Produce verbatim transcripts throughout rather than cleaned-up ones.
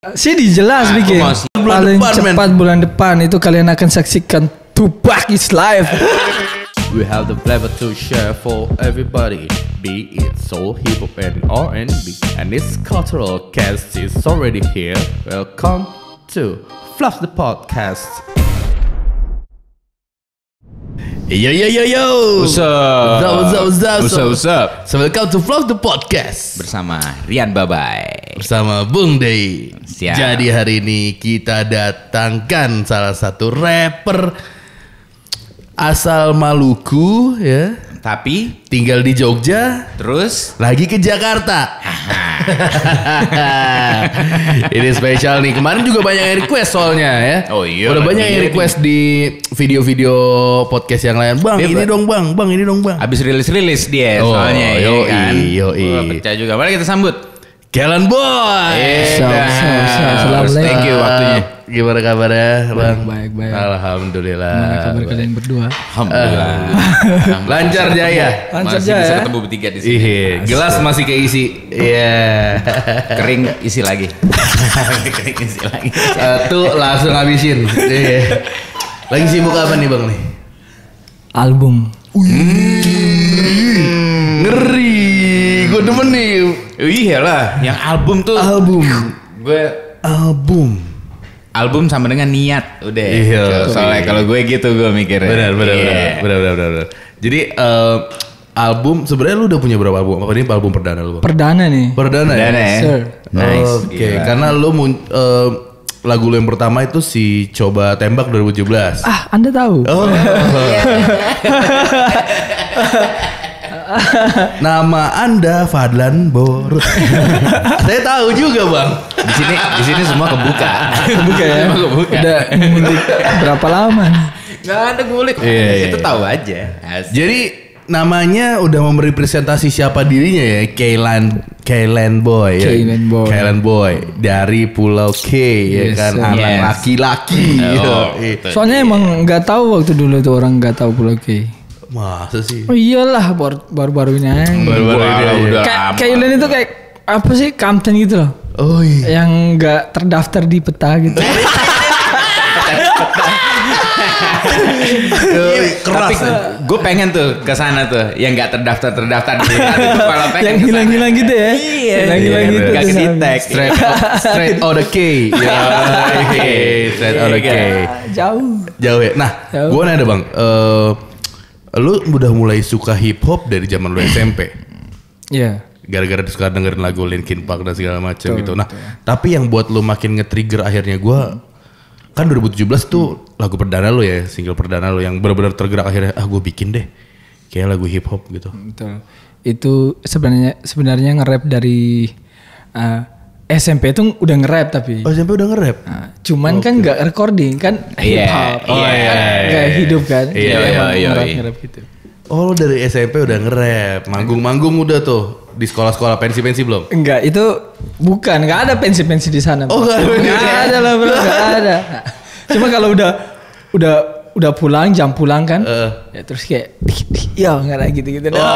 Sini jelas Nah, bikin. bulan Paling depan, cepat man. bulan depan itu kalian akan saksikan Tupac is live. We have the flavor to share for everybody, be it soul, hip hop, and R and B. And this cultural cast is already here. Welcome to Fluff the Podcast. Yo yo yo yo. What's up? What's up, what's up, what's up, What's up, what's up? So welcome to Fluff the Podcast Bersama Rian Babai. bersama Bung Dey. Siap. Jadi hari ini kita datangkan salah satu rapper asal Maluku ya, Tapi tinggal di Jogja, terus lagi ke Jakarta. Ini spesial nih. Kemarin juga banyak yang request soalnya ya. Oh iya, Udah banyak iya yang nih. request di video-video podcast yang lain. Bang, Dia ini ba- dong bang, bang ini dong bang. abis rilis-rilis dia Oh, soalnya ya yoi, kan. yoi. Wah, pecah juga. Mari kita sambut. Kellen Boy. Eh, Siap, dah. siap, siap. Assalamualaikum. Thank you waktunya. Gimana kabarnya, Bang? baik, baik. Alhamdulillah. Gimana kabar kalian berdua? Alhamdulillah. Lancar jaya. Lancar Masih aja bisa ya. ketemu bertiga di sini. Iya, gelas masih keisi. Iya. Kering isi lagi. Kering isi lagi. Satu langsung habisin. Iya. Lagi sibuk apa nih, Bang nih? Album. Ngeri. Gue demen nih. Iya lah, yang album tuh. Album. Gue Album. album sama dengan niat udah. Iya. Soalnya kalau gue gitu gue mikirnya. Benar, benar, Iya. benar, benar, benar, benar. Jadi eh, album sebenarnya lu udah punya berapa album? Apa ini album perdana lu, Bang? Perdana nih. Perdana ya? Perdana ya? Sir. Nice. Oke, Gila. karena lu mun- eh, lagu lu yang pertama itu si Coba Tembak dua ribu tujuh belas. Ah, Anda tahu? Oh. Nama Anda Fadlan Borut. Saya tahu juga, Bang. Di sini di sini semua kebuka. Buka ya. Semua kebuka. Udah ngulik berapa lama nih? Nggak ada ngulik. Iya, iya, Itu iya. tahu aja. Asik. Jadi namanya udah memberi presentasi siapa dirinya ya, Kaylan Kaylan Boy ya. Kaylan Boy. Kaylan Boy dari Pulau K ya Yes, kan, sir. anak Yes. laki-laki. Oh, Yoi. betul. Soalnya emang nggak tahu waktu dulu tuh orang nggak tahu Pulau K. Masa sih? Oh iyalah baru- baru-baru ini aja. Baru-baru Wah, ini aja. udah Kayak lama. Kaylan itu kayak apa sih Kamten gitu loh. Oh iya. Yang nggak terdaftar di peta gitu. Tapi gue pengen tuh ke sana tuh yang nggak terdaftar terdaftar di sana itu kalau pengen Yang ke sana. hilang-hilang gitu ya. Iya. Hilang-hilang Iya, gitu. nggak tuh, ke Sam. detect. Straight out, straight out the K. Ya, oke. Straight out the K. Jauh. Jauh ya. Nah, Jauh. gue nanya bang, eh lu udah mulai suka hip hop dari zaman lu S M P? Iya. Gara-gara suka dengerin lagu Linkin Park dan segala macam Betul, gitu. Nah, tapi yang buat lu makin nge-trigger akhirnya gue, kan dua ribu tujuh belas tuh lagu perdana lu ya, single perdana lu yang benar-benar tergerak akhirnya, ah gue bikin deh kayak lagu hip hop gitu. Betul. Itu sebenarnya sebenarnya nge-rap dari uh, S M P itu udah nge-rap tapi. Oh, S M P udah nge-rap? Nah, cuman kan nggak recording kan hip Iya. hop. Oh, iya, Kan iya, nggak iya. hidup kan. Iya, Jadi iya, emang iya, nge-rap, iya. nge-rap gitu. Oh, lu dari S M P udah nge-rap, manggung-manggung udah tuh di sekolah-sekolah pensi-pensi belum? Enggak, itu bukan, enggak ada pensi-pensi di sana. Oh, nggak ada. Nggak ada lah, bro, enggak ada. Cuma kalau udah udah udah pulang, jam pulang kan. Eh. Ya terus kayak ya enggak ada gitu-gitu. Oh,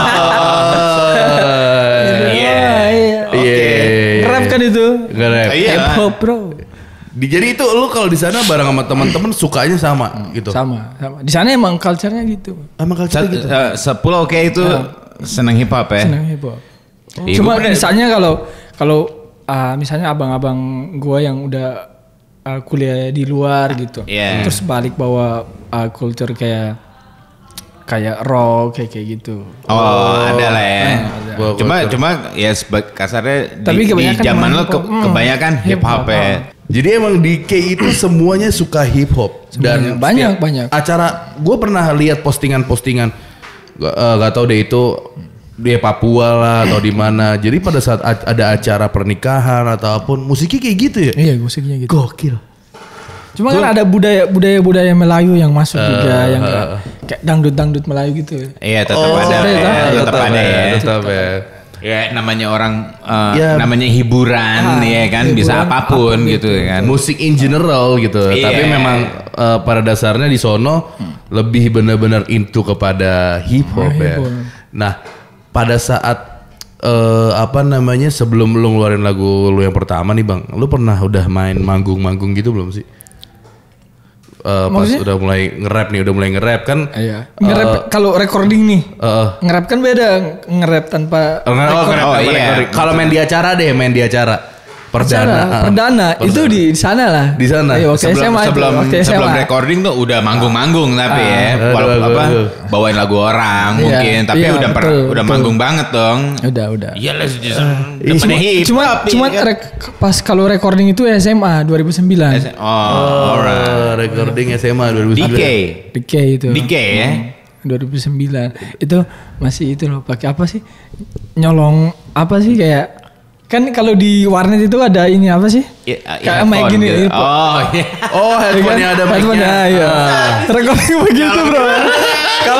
Iya, iya. Oke. Rap kan itu. Nge-rap. Iya. Hip hop, bro. Di- Jadi itu lu kalau di sana bareng sama teman-teman sukanya sama gitu. Sama, sama. Di sana emang culture-nya gitu. Emang kalau Se- gitu. se- Sepulau kayak itu seneng hip hop ya. Senang hip hop. Iya, Cuma gua pernah- misalnya kalau kalau uh, misalnya abang-abang gua yang udah uh, kuliah di luar gitu, Iya. terus balik bawa uh, culture kayak kayak rock kayak kayak gitu. Oh, ada lah ya. ada. Gua- gua- Cuma gua- cuma ya seba- kasarnya Tapi di, di kebanyakan zaman emang lo hip hop. ke- Hmm. kebanyakan hip hop Hip-hop, ya. Jadi emang di K itu semuanya suka hip hop dan Semuanya. Banyak, setiap banyak. acara gue pernah lihat postingan-postingan gak, gak tahu deh itu di Papua lah atau di mana. Jadi pada saat a- ada acara pernikahan ataupun musiknya kayak gitu ya. Iya, musiknya gitu. Gokil. Cuma kan ada budaya budaya budaya Melayu yang masuk Eh, juga yang kayak, kayak dangdut dangdut Melayu gitu. Iya tetap Oh, ada, ada, ya, ada. tetap ada ya. Tetap ya. Ya namanya orang eh, Ya. namanya hiburan Ah, ya kan bisa hiburan, apapun apapun gitu kan. Musik in general gitu. Iya. Tapi memang eh, pada dasarnya di sono lebih benar-benar into kepada hip hop Ah, ya. hip hop. Nah, pada saat eh, apa namanya sebelum lu ngeluarin lagu lu yang pertama nih bang, lu pernah udah main manggung-manggung gitu belum sih? Uh, pas Maksudnya? udah mulai nge-rap nih, udah mulai nge-rap kan? Iya. Nge-rap kalau recording nih. Uh, Nge-rap kan beda, nge-rap tanpa oh, nge- oh, record. nge-rap Oh, tanpa iya. recording. Kalau main di acara deh, main di acara perdana. Acara, uh, perdana itu di sana lah. Di sana. Iya, waktu sebelum S M A itu, sebelum waktu S M A. sebelum recording tuh udah manggung-manggung tapi ya aduh, walaupun aduh, apa aduh. bawain lagu orang Iya, mungkin tapi iya, udah per- betul, udah betul. manggung banget dong. Udah, udah. Iya lah Cuma, cuma, cuma rek- pas kalau recording itu S M A dua ribu sembilan. Oh, alright. Uh, recording S M A dua ribu D K. sembilan. D K itu. D K ya. dua ribu sembilan. Itu masih itu loh, pakai apa sih? Nyolong apa sih kayak kan kalau di warnet itu ada ini apa sih? Ya, Kayak mic earphone gini. gitu. earphone. Oh, iya. Oh, headphone-nya ada Headphone mic-nya. ya, iya. Recording begitu bro. Kalau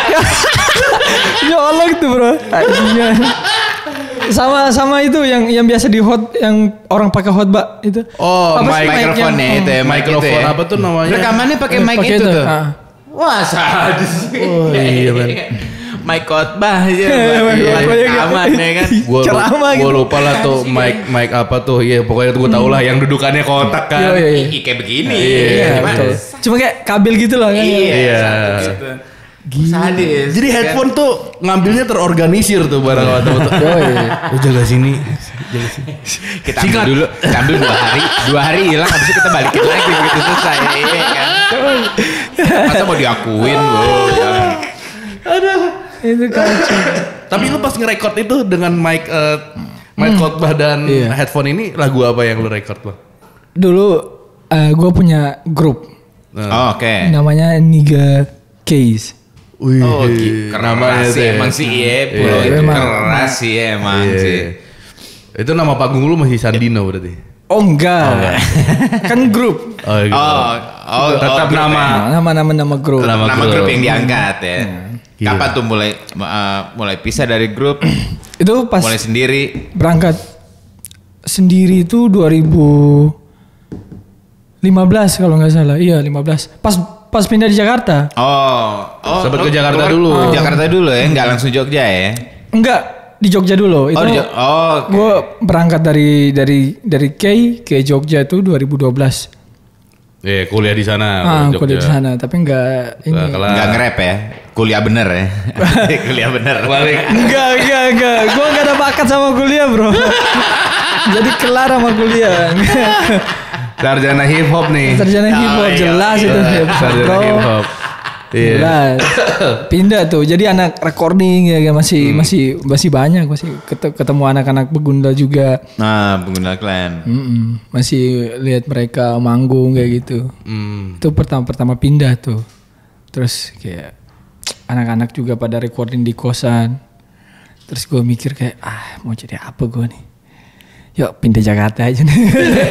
nyolong tuh bro. Iya. Sama sama itu yang yang biasa di hot yang orang pakai hotbar itu. Oh, Apa sih mic- mic Microphone ya yang- itu ya, mic itu Mikrofon ya. apa tuh namanya? Rekamannya pakai mic Pakai itu itu, tuh. ah. Wah, sadis. Oh, iya, men. Mic khotbah aja. mic khotbah ya, Rekaman ya kan. Gua, Ceramah gua gitu. lupa lah tuh mic mic apa tuh. Iya, pokoknya tuh gua tau lah yang dudukannya kotak kan. Iya, iya, iya. Ih, kayak begini. Iya, Gimana? betul. Cuma kayak kabel gitu loh kan. Iya. Iya. Sadis. Jadi headphone tuh ngambilnya terorganisir tuh barang waktu itu. Oh, jaga sini. Jaga sini. Kita ambil dulu, kita ambil dua hari, dua hari hilang, habis itu kita balikin lagi begitu selesai, iya kan? Masa mau diakuin, wow, jangan. Itu kacau. Tapi lu pas nge-record itu dengan mic eh, mic khotbah dan Iya. headphone ini lagu apa yang lu record bang? Dulu gue punya grup Oh, oke. namanya Niga Case. Wih, Oh, gi- namanya keras tuh sih ya. emang sih, iya, pulau Iya, itu emang. keras sih emang Iya. sih. Itu nama panggung lu masih Sandino berarti. Oh enggak, kan grup. Oh, gitu. Oh, oh, Tetap oh, grup nama. ya. Nama nama nama grup. Nama Nama grup. grup yang diangkat ya. Iya. Kapan tuh mulai uh, mulai pisah dari grup, Itu pas mulai sendiri? berangkat sendiri itu dua ribu lima belas kalau nggak salah. Iya lima belas. Pas pas pindah di Jakarta. Oh, oh, Sempet lu ke Jakarta keluar- dulu. Ke Jakarta dulu ya, nggak langsung Jogja ya? Enggak, di Jogja dulu. Itu Oh, di Jo- oh, oke. gue berangkat dari dari dari K ke Jogja itu dua ribu dua belas. Iya, kuliah di sana. Ah, Jogja. kuliah di sana, tapi enggak ini. Nggak kelar. Nggak nge-rap ya? Kuliah bener ya? Kuliah bener. Balik. Enggak, enggak, enggak. Gue enggak ada bakat sama kuliah, bro. Jadi kelar sama kuliah. Sarjana hip hop nih. Sarjana hip hop Oh, iya. jelas itu hip hop, Sarjana bro. hip hop. Iya. Jelas. Pindah tuh. Jadi anak recording ya kan, masih Hmm. masih masih banyak, masih ket- ketemu anak-anak begunda juga. Nah, pengguna klan. Mm-mm. Masih lihat mereka manggung kayak gitu. Hmm. Itu pertama-pertama pindah tuh. Terus kayak anak-anak juga pada recording di kosan. Terus gue mikir kayak ah mau jadi apa gue nih? Yuk pindah Jakarta aja nih.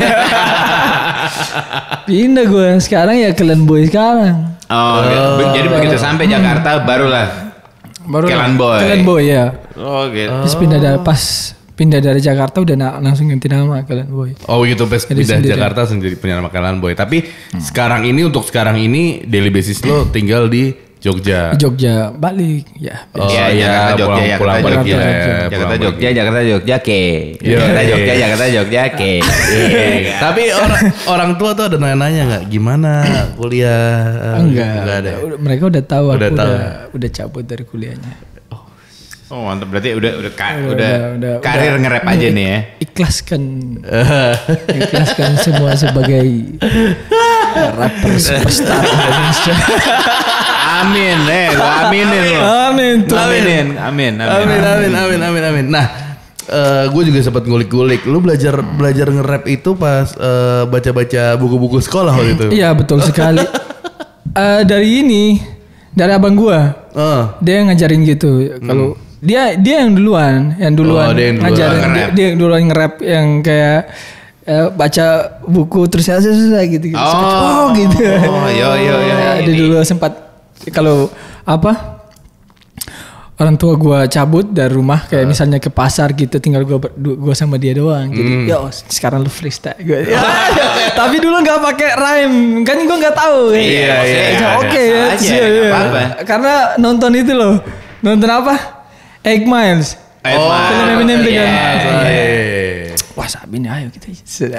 Pindah gue sekarang ya Klan Boy sekarang. Oh, gitu. Jadi begitu sampai Jakarta barulah Baru Klan Boy. Klan Boy ya. Oh, gitu. Terus pindah dari pas pindah dari Jakarta udah na- langsung ganti nama Klan Boy. Oh gitu pas Jadi pindah sendiri. Jakarta sendiri punya nama Klan Boy. Tapi sekarang ini untuk sekarang ini daily basis lo tinggal di Jogja. Di Jogja balik ya. Oh Iya, iya, Jakarta, Jogja, pulang, Jakarta, pulang balik Jogja. ya. Jakarta, pulang Jogja, balik. Jakarta, Jogja, ke. Iya. Jakarta, Jogja, Jakarta, Jogja, ke. Iya. Tapi orang orang tua tuh ada nanya-nanya nggak gimana kuliah? Enggak. Enggak ada. Udah- mereka udah tahu Udah aku tahu. udah udah cabut dari kuliahnya. Oh, mantap. Berarti udah udah ka- Udah, udah, udah, udah, karir udah. nge-rap aja nih ya. Ikhlaskan ikhlaskan semua sebagai rapper superstar Indonesia. Amin, eh, lu aminin lu. Amin tuh. Aminin, amin, amin. Amin amin amin amin amin. Nah, gue juga sempat ngulik-ngulik. Lu belajar belajar nge-rap itu pas eh, baca-baca buku-buku sekolah waktu itu. Iya betul sekali. Eh, dari ini dari abang gua, Oh. dia yang ngajarin gitu. Kalau dia dia yang duluan, yang duluan Oh, dia yang duluan ngajarin dia, nge-rap. dia yang duluan nge-rap yang kayak eh, baca buku terus selesai gitu gitu. Oh. oh gitu. Oh, yo, yo, yo. Ya, dia dulu sempat kalau apa? Orang tua gua cabut dari rumah kayak misalnya ke pasar gitu, tinggal gua ber- du- gua sama dia doang. Jadi yo sekarang lu freestyle gua. Ya, tapi dulu nggak pakai rhyme, kan gua nggak tahu. Iya, iya, Ya, iya. Oke ya, Biasa aja, iya, nggak iya. apa-apa. Karena nonton itu loh, nonton apa? Eight Miles. Oh, film Eminem itu kan. iya. Wah Sabin ayo kita. Sudah.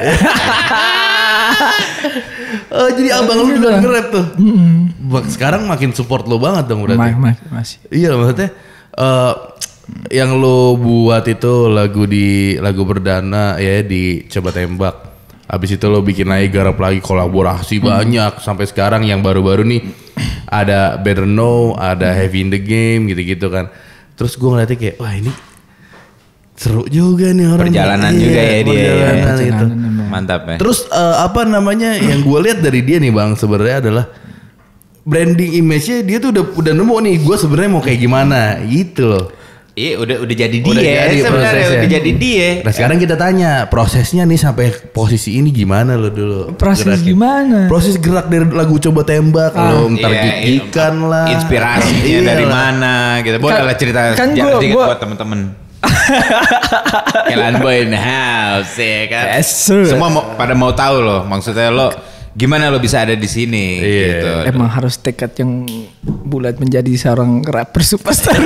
Oh, jadi abang lu udah nge-rap tuh. Bak, sekarang makin support lo banget dong berarti. Ma- ma- masih. Iya maksudnya uh, yang lo buat itu lagu di lagu perdana ya di Coba Tembak. Habis itu lo bikin lagi garap lagi kolaborasi hmm. banyak sampai sekarang yang baru-baru nih ada Better Know, ada Heavy in the Game gitu-gitu kan. Terus gue ngeliatnya kayak wah ini seru juga nih orang. Perjalanan iya, juga ya dia. Perjalanan Ya. itu. Mantap ya. Terus uh, apa namanya yang gue lihat dari dia nih bang sebenarnya adalah branding image-nya dia tuh udah udah nemu nih gue sebenarnya mau kayak gimana gitu loh. Iya udah udah jadi Udah dia jadi sebenarnya prosesnya. udah jadi dia. Nah sekarang kita tanya prosesnya nih sampai posisi ini gimana lo dulu? Proses Geraknya. gimana? Proses gerak dari lagu Coba Tembak Ah. lo ntar Iya, gigikan lah. Inspirasinya Iya dari lah. mana gitu. Boleh Kan- lah cerita kan sejarah gua- dikit gua- buat temen-temen. Kelan Boy in the house ya kan. Yes, sir. Semua mau, pada mau tahu loh maksudnya lo gimana lo bisa ada di sini Iya. gitu. Emang harus tekad yang bulat menjadi seorang rapper superstar.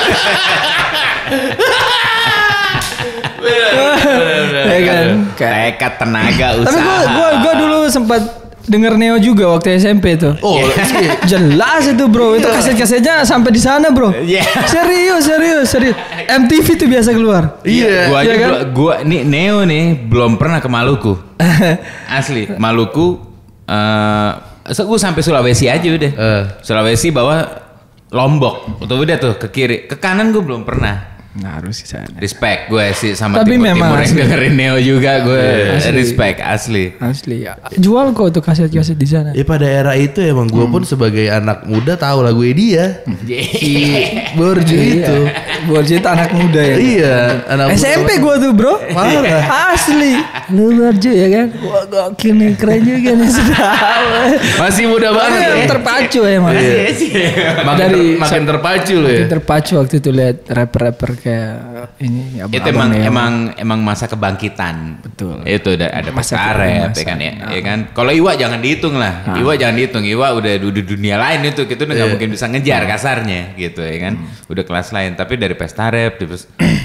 Ya kan? Kayak- Tekad, tenaga, Tapi usaha. gua gua gua dulu sempat denger Neo juga waktu S M P tuh. Oh Jelas itu bro, itu kaset-kasetnya sampai di sana bro. Iya. Serius, serius, serius. M T V tuh biasa keluar. iya. Gua aja Iya kan? gua, gua nih Neo nih belum pernah ke Maluku. Asli, Maluku eh uh, gua sampai Sulawesi aja udah. Eh. Sulawesi bawah Lombok. Tuh udah tuh ke kiri. Ke kanan gua belum pernah. Nah, harus ke sana. Respect gue sih sama Tapi Timur memang Timur yang asli. dengerin Neo juga gue Asli. respect asli. Asli. Jual kok tuh kaset-kaset di sana. Ya pada era itu emang gue pun sebagai anak muda tahu lagu dia. Si Borju itu. Borju itu anak muda ya. Iya, anak S M P gua tuh bro. Parah. Asli. Lu Borju ya kan. Wah gokil nih, keren juga nih sudah. Masih muda banget ya. Terpacu emang. Makin, Dari ter- makin terpacu loh ya. Terpacu waktu itu lihat rapper-rapper kayak ini Itu abang-abang emang Neo. emang emang masa kebangkitan. Betul. Itu ada ada Masa masa rap ya masa. kan ya, ya kan. Kalau Iwa jangan dihitung lah. Iwa jangan dihitung. Iwa udah udah dunia lain itu. Kita udah nggak mungkin bisa ngejar kasarnya gitu ya kan. Udah kelas lain. Tapi dari pesta rap terus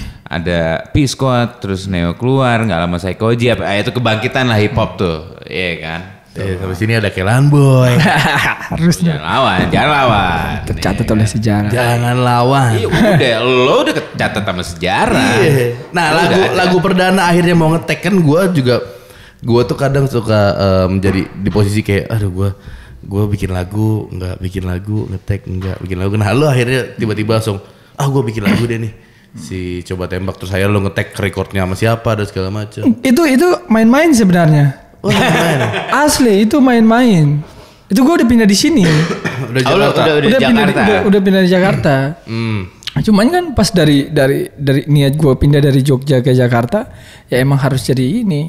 ada P Squad terus Neo keluar nggak lama Psychoji apa ah, itu kebangkitan lah hip hop tuh. Iya kan. Eh, sampai sini ada Kelan Boy. Harusnya Jangan lawan, jangan lawan. tercatat oleh sejarah. Jangan lawan. Iya udah, lo udah kecatat sama sejarah. Iya. Nah Lo lagu udah ada. lagu perdana akhirnya mau ngetek kan gue juga gue tuh kadang suka um, jadi di posisi kayak aduh gue gue bikin lagu nggak bikin lagu ngetek nggak bikin lagu. Nah lo akhirnya tiba-tiba langsung ah gue bikin lagu deh nih si Coba Tembak terus akhirnya lo ngetek recordnya sama siapa dan segala macam. Itu itu main-main sebenarnya. Oh, main. Asli itu main-main. Itu gue udah pindah di sini. Udah Oh, lo Jakarta. udah, udah, udah pindah di, Jakarta. udah, udah pindah di Jakarta. Hmm. Cuman kan pas dari dari dari niat gue pindah dari Jogja ke Jakarta, ya emang harus jadi ini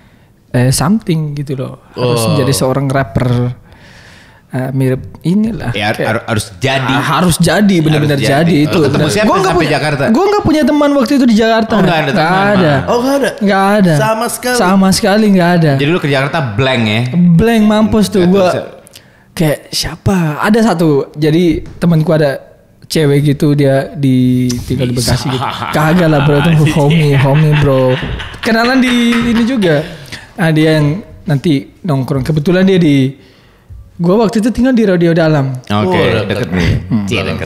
eh, something gitu loh. Harus Oh. jadi seorang rapper eh, mirip inilah. Ya, Kayak- har- harus jadi. Ah, harus jadi benar-benar Harus jadi. jadi. Itu. Lo ketemu siapa Gua nggak sampai punya- Jakarta? Gua nggak punya teman waktu itu di Jakarta. Oh, nggak ada Nggak teman, ada. Oh nggak ada. Nggak ada. Sama sekali. Sama sekali nggak ada. Jadi lu ke Jakarta blank ya? Blank mampus tuh Nggak gua. tahu Kayak siapa? Ada satu. Jadi temanku ada cewek gitu dia di tinggal di Bekasi gitu. Kagak lah bro itu homie, homie bro. Kenalan di ini juga. Nah dia yang nanti nongkrong. Kebetulan dia di gua waktu itu tinggal di Radio Dalam. Oke, Oh, deket nih. Cie, deket.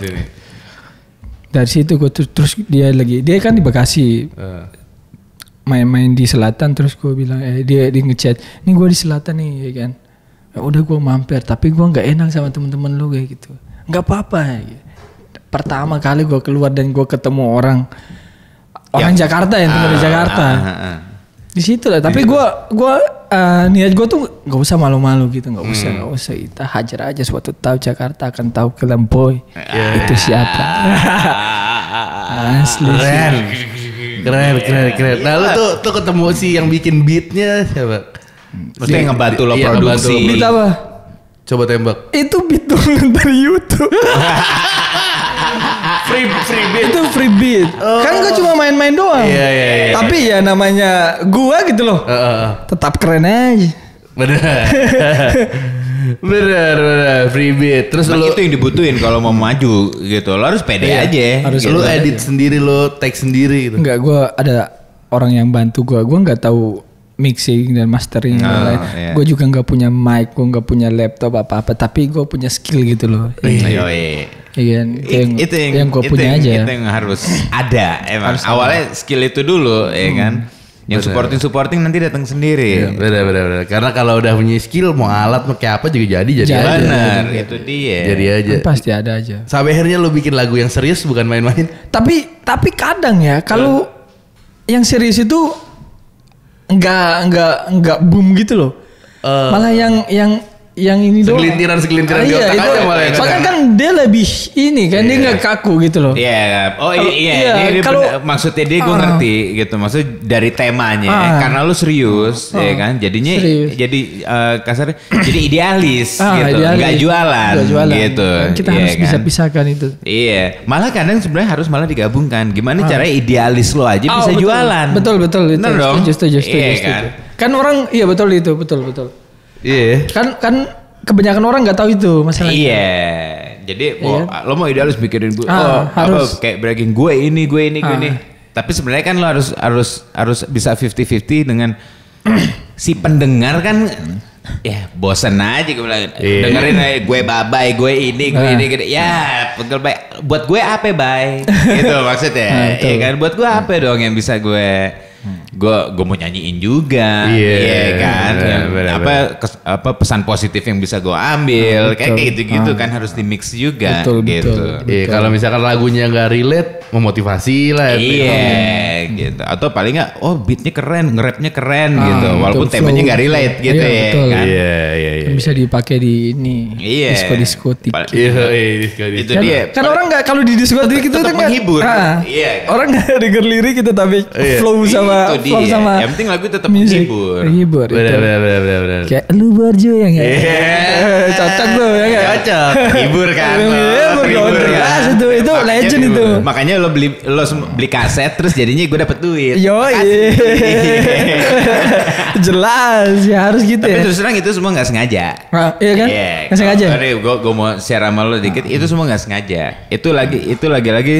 Dari situ gua terus, terus dia lagi. Dia kan di Bekasi. Eh. Main-main di selatan terus gue bilang eh dia di ngechat ini gue di selatan nih ya kan ya udah gue mampir tapi gue nggak enak sama temen-temen lu kayak gitu nggak apa-apa ya. Pertama kali gue keluar dan gue ketemu orang orang Ya. Jakarta yang tinggal di Jakarta Ah, ah, ah. di situ lah tapi gue gue uh, niat gue tuh nggak usah malu-malu gitu nggak usah nggak usah kita hajar aja suatu tahu Jakarta akan tahu Kelan Boy itu siapa asli sih. Keren. Keren, keren, keren. Nah lu tuh tuh ketemu si yang bikin beatnya siapa? Maksudnya yang ngebantu lo Iya, produksi. ngebantu. Beat apa? Coba Tembak. Itu beat turun dari YouTube. Free free beat. Itu free beat. Kan gue cuma main-main doang. Iya, iya, iya. Tapi ya namanya gua gitu loh. Heeh. Tetap keren aja. Bener. Bener bener free beat. Terus Nah, lu itu yang dibutuhin kalau mau maju gitu. Lo harus pede Iya, aja. harus gitu. lu edit sendiri, lu tag sendiri gitu. Enggak, gue ada orang yang bantu gue. Gue nggak tahu mixing dan mastering dan Oh, lain. iya. Gue juga nggak punya mic, gue nggak punya laptop apa-apa. Tapi gue punya skill gitu loh. Iya, Yoi. iya kan? Kayak yang, itu yang, yang gue itu punya yang, aja. Itu yang harus ada emang. Awalnya skill itu dulu, ya kan. Yang supporting supporting nanti datang sendiri. Iya, bener bener bener. Karena kalau udah punya skill mau alat mau kayak apa juga jadi jadi. Jadi. aja. Benar, itu dia. Jadi aja. Kan pasti ada aja. Sampai akhirnya lu bikin lagu yang serius bukan main-main. Tapi tapi kadang ya kalau yang serius itu nggak nggak nggak boom gitu loh. Eh. Malah yang yang yang ini doang. Segelintiran segelintiran Ah, di iya, otak itu. aja malah yang Soalnya kadang. kan dia lebih ini kan dia nggak kaku gitu loh. Iya, oh Kalau- iya, iya, ini, ini kalau- bener- maksudnya dia gue Ah. ngerti gitu, maksud dari temanya, Ah. karena lu serius, Ah. ya kan, jadinya Serius. jadi eh, kasarnya jadi idealis Ah, gitu, idealis. nggak jualan, Nggak jualan. gitu, Kan kita iya harus kan? bisa pisahkan itu. Iya, malah kadang sebenarnya harus malah digabungkan. Gimana caranya idealis lo aja Oh, bisa betul. jualan? Betul betul itu. Bener dong? Setuju setuju setuju. Iya setuju. kan? Kan orang iya betul itu betul betul. Iya. Kan kan kebanyakan orang nggak tahu itu masalahnya. Iya, jadi mau, Iya. lo mau idealis bikin gue, Ah, oh, harus. apa, kayak bragging gue ini, gue ini, gue Ah. ini. Tapi sebenarnya kan lo harus harus harus bisa fifty fifty dengan si pendengar kan. Ya bosen aja gue bilang, Iya. dengerin aja gue babay, gue ini, gue Ah. ini, gitu. Ya pegel baik. Buat gue apa bay? Gitu maksudnya. Ah, betul. Iya kan, buat gue apa dong yang bisa gue gue gue mau nyanyiin juga, Iya, iya kan, bener, yang bener, apa kes- apa pesan positif yang bisa gue ambil, Ah, kayak betul. gitu-gitu Ah. kan harus di mix juga, Betul, gitu. betul. Iya, kalau misalkan lagunya nggak relate, memotivasi lah. Iya, gitu. Atau paling nggak, oh beatnya keren, nge-rapnya keren Ah, gitu, betul, walaupun temanya flow, nggak relate betul. gitu Iya, ya, betul. kan. Iya, iya, iya. Kan bisa dipakai di ini. Iya. Disco-disco tik. Pal- Iya, iya, sekali. Itu Kan, dia. kan orang nggak kalau di diskotik itu Tetap kan nggak- menghibur. Ah, Iya, kan? orang nggak denger lirik itu tapi Iya. flow sama Itu flow dia. sama Yang penting lagu tetap music. menghibur. Menghibur. Bener, itu. bener, bener, bener, bener. Kayak lu borju ya nggak? Iya. Eh, Cocok tuh ya nggak? Cocok. Hibur kan, Hibur dong, jelas itu, itu Makanya- legend itu. Makanya lo beli lo sem- beli kaset terus jadinya gue dapet duit. Yo, Makasih. jelas ya harus gitu Tapi ya. terus terang itu semua nggak sengaja. Ah, iya kan? Nggak sengaja. Ini gue gue mau share sama lo dikit. Itu semua nggak sengaja. Itu lagi itu lagi-lagi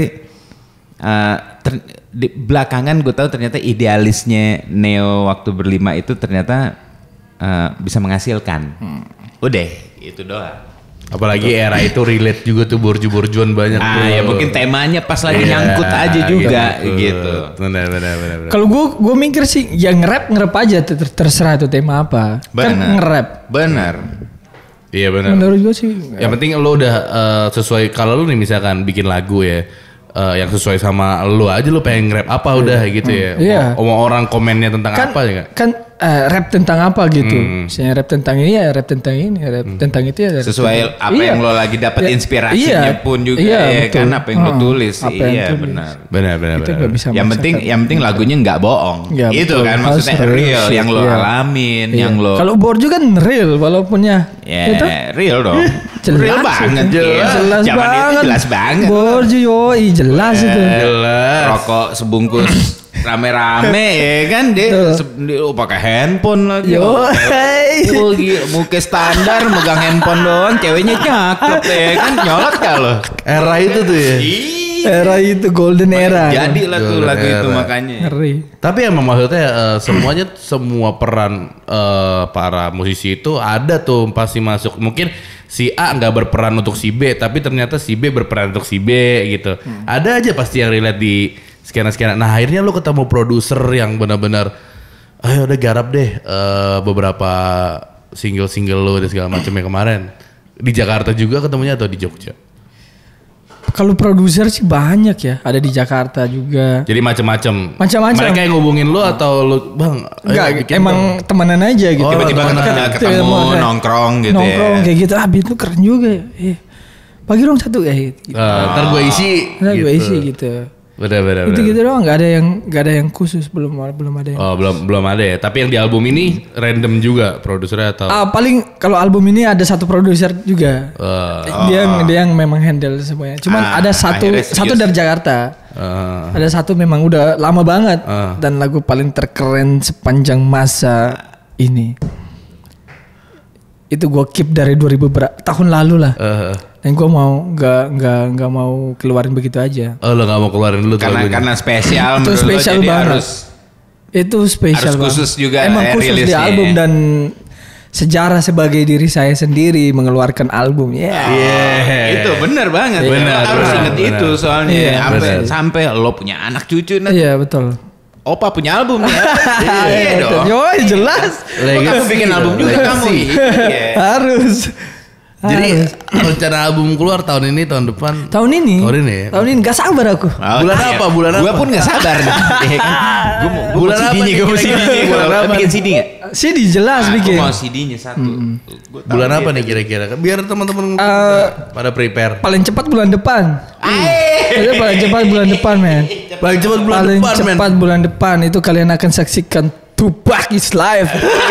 eh, ter- di belakangan gue tahu ternyata idealisnya Neo waktu berlima itu ternyata eh, bisa menghasilkan. Hmm. Udah itu doang. Apalagi era itu relate juga tuh borju-borjuan banyak tuh. Ah ya mungkin temanya pas lagi Iya, nyangkut aja juga gitu. gitu. Benar, benar, benar, benar. Kalau gue gue mikir sih ya nge-rap nge-rap aja ter- terserah itu tema apa. Kan Benar. nge-rap. Benar. Iya benar. Menurut gue sih. Yang penting lo udah eh, sesuai, kalau lu nih misalkan bikin lagu ya eh, yang sesuai sama lu aja, lu pengen nge-rap apa udah gitu ya. Iya. Mau orang komennya tentang kan apa ya nggak? kan eh, rap tentang apa gitu. Hmm. Misalnya rap tentang ini ya rap tentang ini, rap tentang itu ya rap Sesuai tentang- apa Iya. yang lo lagi dapat Iya, inspirasinya iya, pun juga iya, ya betul. kan apa yang lo Ah, tulis. apa yang Iya tulis. benar. Benar, benar, Kita benar. nggak bisa Yang penting memaksakan. yang penting lagunya nggak bohong. Ya, Itu betul. kan Harus maksudnya real real shit, yang lo iya. alamin, Iya. yang lo Kalau borju kan real walaupunnya. ya Itu real dong. jelas real banget. itu. iya. Jelas Zaman banget. itu jelas banget. Borju yoi jelas itu. Jelas. Rokok sebungkus rame-rame ya kan dia, Betul. se- dia oh, pakai handphone lagi. Yo, Oh, hey. oh, gila, muka standar megang handphone doang, ceweknya cakep ya kan, nyolot gak lo? Era itu tuh ya. Era itu golden era. Jadi lah tuh Golden lagu itu era. makanya. Ngeri. Tapi emang maksudnya eh, semuanya semua peran eh, para musisi itu ada tuh pasti masuk. Mungkin si A nggak berperan untuk si B, tapi ternyata si B berperan untuk si B gitu. Ada aja pasti yang relate di skena-skena. Nah akhirnya lu ketemu produser yang benar-benar, ayo udah garap deh eh, beberapa single-single lu dan segala macamnya kemarin. Di Jakarta juga ketemunya atau di Jogja? Kalau produser sih banyak ya, ada di Jakarta juga. Jadi macam-macam. Macam-macam. Mereka yang ngubungin lu atau lu, bang? ayo Enggak, bikin emang dong." temenan aja gitu. Oh, Tiba-tiba temenan. ketemu, Ketemu, ketemu kayak nongkrong gitu nongkrong ya. kayak gitu. Ah, beat lu keren juga ya. Eh, bagi dong satu ya. Gitu. Eh, ntar gue isi. Nah, gue gitu. isi gitu. Bener, bener, Itu bener. gitu doang, nggak ada yang nggak ada yang khusus, belum belum ada yang. Oh belum belum ada ya. Tapi yang di album ini random juga produsernya atau? Ah, paling kalau album ini ada satu produser juga. Eh, Dia yang dia yang memang handle semuanya. Cuman Ah, ada satu akhirnya serius. satu dari Jakarta. eh, Ada satu memang udah lama banget Ah. dan lagu paling terkeren sepanjang masa ini. itu gue keep dari dua ribu ber- tahun lalu lah. Uh, Dan gue mau nggak nggak nggak mau keluarin begitu aja. oh lo gak mau keluarin dulu tuh Karena lagunya? karena spesial Itu menurut lo, spesial jadi banget. harus Itu spesial Harus khusus banget. juga Emang ya, khusus di rilisnya. album dan sejarah sebagai diri saya sendiri mengeluarkan album. Ya. Yeah. itu bener banget. Bener, Lo harus bener, inget bener. itu soalnya Iya, sampai bener. sampai lo punya anak cucu nanti. Iya betul. Opa punya album ya. Iya betul. dong. Yoi, jelas. Legacy Kamu bikin album juga Legacy. kamu. Iya. Harus. Jadi Harus. rencana album keluar tahun ini tahun depan. tahun ini. Tahun ini ya? Tahun ini gak sabar aku. Oh, Bulan iya. apa? Bulan Gua apa? pun gak sabar nih. Iya kan? Gua mau gua Bulan mau apa C D-nya, nih gua mau C kira-kira? D-nya. Bulan Gua apa bikin nih? C D gak? C D jelas Aku bikin. mau C D-nya satu. Gua tahu Bulan dia. apa nih kira-kira? Biar teman-teman Eh, pada prepare. Paling cepat bulan depan. Eh. Itu paling cepat bulan depan, men. Paling cepat bulan paling depan, men. cepat bulan depan itu kalian akan saksikan Tupac is live.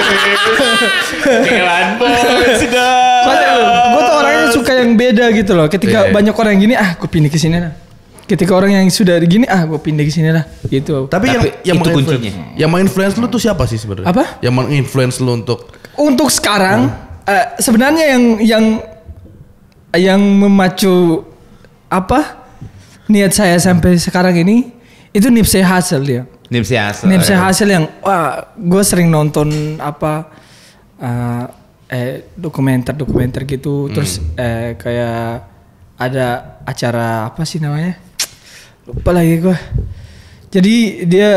Kelan boys dah. Gue tuh orangnya suka yang beda gitu loh. Ketika Iya. banyak orang yang gini, ah gue pindah ke sini lah. Ketika orang yang sudah gini, ah gue pindah ke sini lah. Gitu. Tapi, yang Tapi yang itu menginfluence- kuncinya. Yang menginfluence lu tuh siapa sih sebenarnya? Apa? Yang menginfluence lu untuk Untuk sekarang, eh, sebenarnya yang yang yang memacu apa niat saya sampai sekarang ini itu Nipsey Hussle ya. Nipsey Hussle. Nipsey Hussle yang wah gue sering nonton apa eh, eh dokumenter-dokumenter gitu terus eh, kayak ada acara apa sih namanya lupa lagi gue jadi dia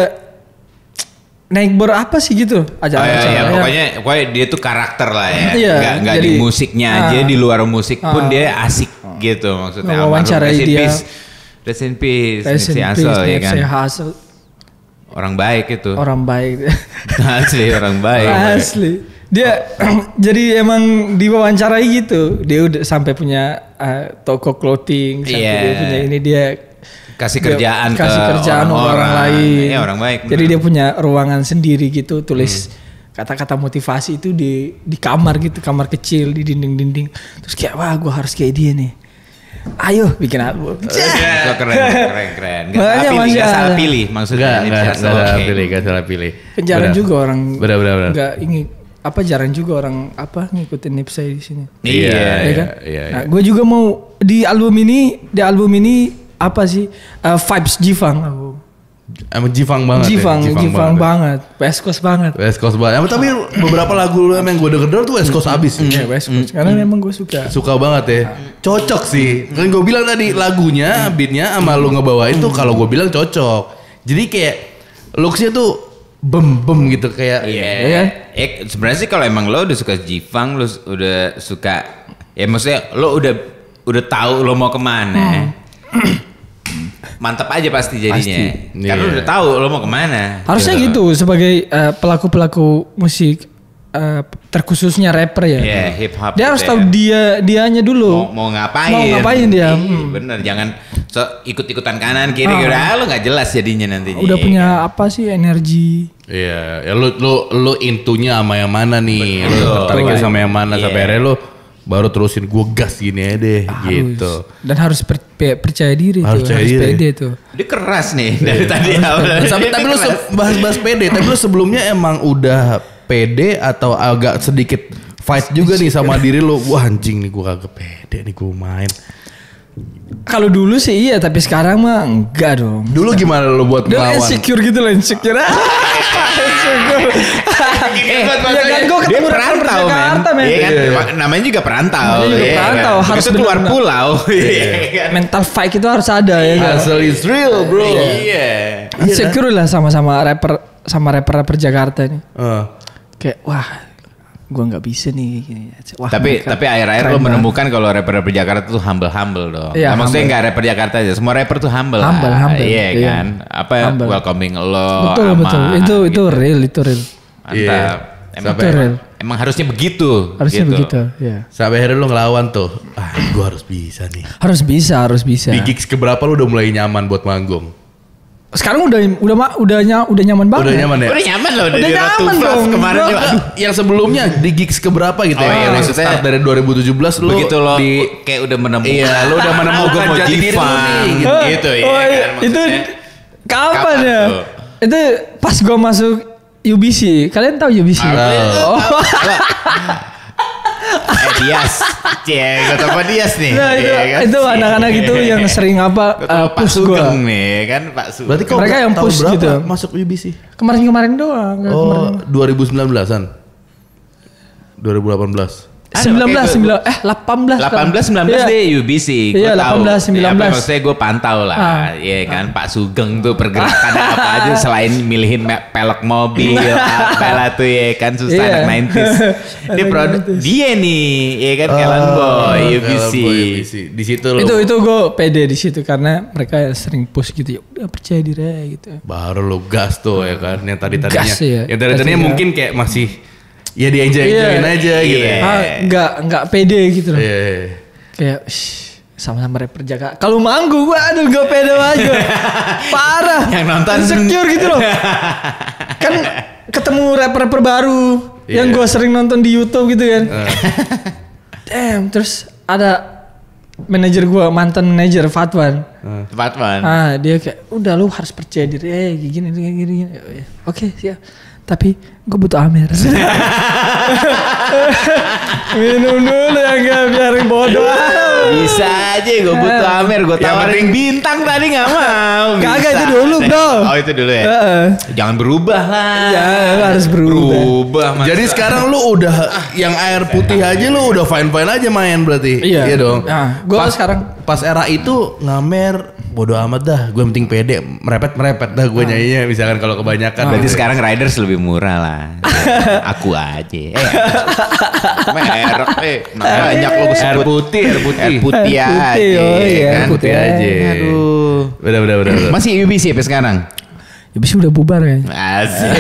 naik ber apa sih gitu Oh, acara, iya, acara iya, ya. pokoknya pokoknya dia tuh karakter lah ya. Iya, Nggak, nggak di jadi- musiknya ah. aja, di luar musik pun Ah. dia asik gitu maksudnya. Ngewawancarai Almarhum, rest in dia. peace. Rest in peace. Rest in Nipsey peace, Hussle ya kan. Nipsey Hussle Orang baik itu. orang baik Asli orang baik. asli dia jadi emang diwawancarai gitu dia udah sampai punya eh, toko clothing sampai Iya. dia punya ini dia Kasih dia kerjaan ke kasih kerjaan orang-orang. orang lain Iya, orang baik, jadi bener. dia punya ruangan sendiri gitu tulis kata-kata motivasi itu di di kamar gitu kamar kecil di dinding-dinding terus kayak wah gue harus kayak dia nih ayo bikin album Itu keren, keren, keren. Gak Makanya salah pilih, masih gak salah ada. pilih maksudnya. Enggak, Nipsey enggak, Hussle, enggak salah oke. pilih, enggak salah pilih. Kan jarang Benar. juga orang Benar, benar, benar. nggak ingin apa jarang juga orang apa ngikutin Nipsey di sini Iya, Iya, ya kan? iya, iya. Nah, gue juga mau di album ini, di album ini apa sih uh, vibes Jifang, aku. Emang Jifang banget Jifang, ya? Jifang, banget, West Coast banget. West Coast banget. Emang tapi beberapa lagu lu emang gue denger tuh West Coast abis. Iya West Coast, karena memang gue suka. Suka banget ya. Cocok sih. Kan gue bilang tadi lagunya, beatnya sama lu ngebawain tuh kalau gue bilang cocok. Jadi kayak looksnya tuh bem-bem gitu kayak. Iya. Iya. Eh, sebenarnya sih kalau emang lo udah suka Jifang, lo s- udah suka, ya maksudnya lo udah udah tahu lo mau kemana. Mantap aja pasti jadinya. Pasti. Karena Iya. udah tahu lo mau kemana. Harusnya gitu sebagai uh, pelaku-pelaku musik uh, terkhususnya rapper ya. Iya, hip hop. Dia harus gitu tahu ya. dia dianya dulu. mau, mau ngapain. Mau ngapain dia. Iya, Hmm. bener, jangan so, ikut-ikutan kanan kiri. Ah. Udah lo nggak jelas jadinya nantinya. Udah punya apa sih energi. Iya, ya lu lu lu intunya sama yang mana nih? Lu Betul. tertariknya sama yang mana Iya. sampai akhirnya lu baru terusin gue gas gini aja deh gitu. Dan harus per- pe- percaya diri Harus tuh, percaya harus diri. pede tuh. Dia keras nih dari tadi awal. Tapi tapi lu se- bahas-bahas pede, tapi lu sebelumnya emang udah pede atau agak sedikit fight juga nih sama diri lu. Wah anjing nih gue kagak pede nih gue main. Kalau dulu sih iya, tapi sekarang mah enggak dong. Dulu gimana lu buat Dulu melawan? insecure gitu loh, insecure. Insecure. Eh, Ya kan gue dia ketemu rapper perantau Jakarta, men. men. Iya kan? Iya, iya. Namanya juga perantau. Namanya juga iya perantau, kan? harus Begitu keluar benar-benar. pulau. Iya kan? Mental fight itu harus ada ya kan. Hustle is real bro. Iya. Insecure lah sama-sama rapper sama rapper-rapper Jakarta ini. Eh. Kayak wah, gue nggak bisa nih gini. Wah, Tapi mereka tapi akhir-akhir keren lo banget. menemukan kalau rapper-rapper Jakarta tuh humble-humble dong. Iya, Nah, maksudnya humble. nggak rapper Jakarta aja, semua rapper tuh humble. Humble, lah. humble. Iya Iya. kan? Apa Humble. welcoming lo. Betul sama betul. Itu itu gitu. real, itu real. Mantap. Iya. Emang, Itu real. emang harusnya begitu. Harusnya gitu. begitu, ya. Sampai akhirnya lu ngelawan tuh. Ah, gue harus bisa nih. Harus bisa, harus bisa. Di gigs keberapa lu udah mulai nyaman buat manggung? Sekarang udah udah ma- udah ny- udah nyaman banget. Udah nyaman ya? Udah nyaman loh Udah dari Road to nyaman Fluff dong, kemarin bro. juga. Aduh, Yang sebelumnya di gigs keberapa gitu Oh, ya? iya, Yang maksudnya start dari dua ribu tujuh belas lu begitu lo di kayak udah menemukan. Iya, lu udah menemukan Oh, gua mau jati diri lu Jifang. nih, Gitu, Oh, gitu ya oh, kan itu maksudnya. kapan, Kapan ya? tuh? Itu pas gua masuk U B C. Kalian tahu U B C? Tahu. Oh. Dias. Cie, gue tau Pak Dias nih. Nah, itu, Iya kan? itu anak-anak itu yang sering apa Gua tau uh, Pak push gue. Sugeng nih kan Pak Sugeng. Berarti kau Mereka yang tahun push berapa gitu. masuk U B C? Kemarin-kemarin doang. Oh, dua ribu sembilan belasan. dua ribu delapan belas. sembilan belas, sembilan eh delapan belas. delapan belas sembilan belas Iya. deh U B C. Gua Iya, tahu. delapan belas, sembilan belas. Ya, maksudnya gue pantau lah. Ah. Iya kan Pak Sugeng tuh pergerakannya apa aja selain milihin me- pelek mobil apa lah tuh ya kan susah Iya. anak sembilan puluh. Dia Anak produk sembilan puluh. dia nih, ya kan Kellen Boy U B C. Di situ lo. Itu itu gue pede di situ karena mereka sering push gitu. Ya udah percaya diri aja gitu. Baru lo gas tuh ya kan. Yang tadi tadinya. Gas ya. Yang tadi tadinya Gas ya. mungkin kayak masih ya di enjoy enjoyin Iya. aja gitu. Iya. ya. Ah, enggak enggak pede gitu loh. Iya, iya. Kayak shh, sama-sama rapper Jakarta. Kalau manggung gue aduh gak pede aja. Parah. Yang nonton. Insecure gitu loh. Kan ketemu rapper-rapper baru Iya. yang gue sering nonton di YouTube gitu kan. Damn, terus ada manajer gue, mantan manajer Fatwan. Tepat man. Ah, dia kayak udah lu harus percaya diri. Eh, gini gini gini. gini. Oke, siap. Tapi gue butuh Amer. Minum dulu ya gak biarin bodoh. Bisa aja gue butuh Amer, gue Yang tawarin penting- bintang tadi nggak mau. Kagak, Bisa. itu dulu, bro. Oh itu dulu ya. Heeh. Jangan berubah lah. Ya, lu harus berubah. Berubah. Mas. Jadi sekarang lu udah yang air putih aja lu udah fine-fine aja main berarti. Iya. dong. Nah, gua pas sekarang- pas era itu ngamer bodo amat dah, gue penting pede, merepet-merepet dah gue nyanyinya misalkan kalau kebanyakan. Berarti sekarang Riders lebih murah lah. Aku aja. Eh, merek eh banyak lo Air putih, air putih. Air putih Air aja. putih, oh iya, kan? air putih aja. Aduh. Udah, udah, udah, udah. Masih U B C sampai sekarang? Ya bisa udah bubar ya. Asik.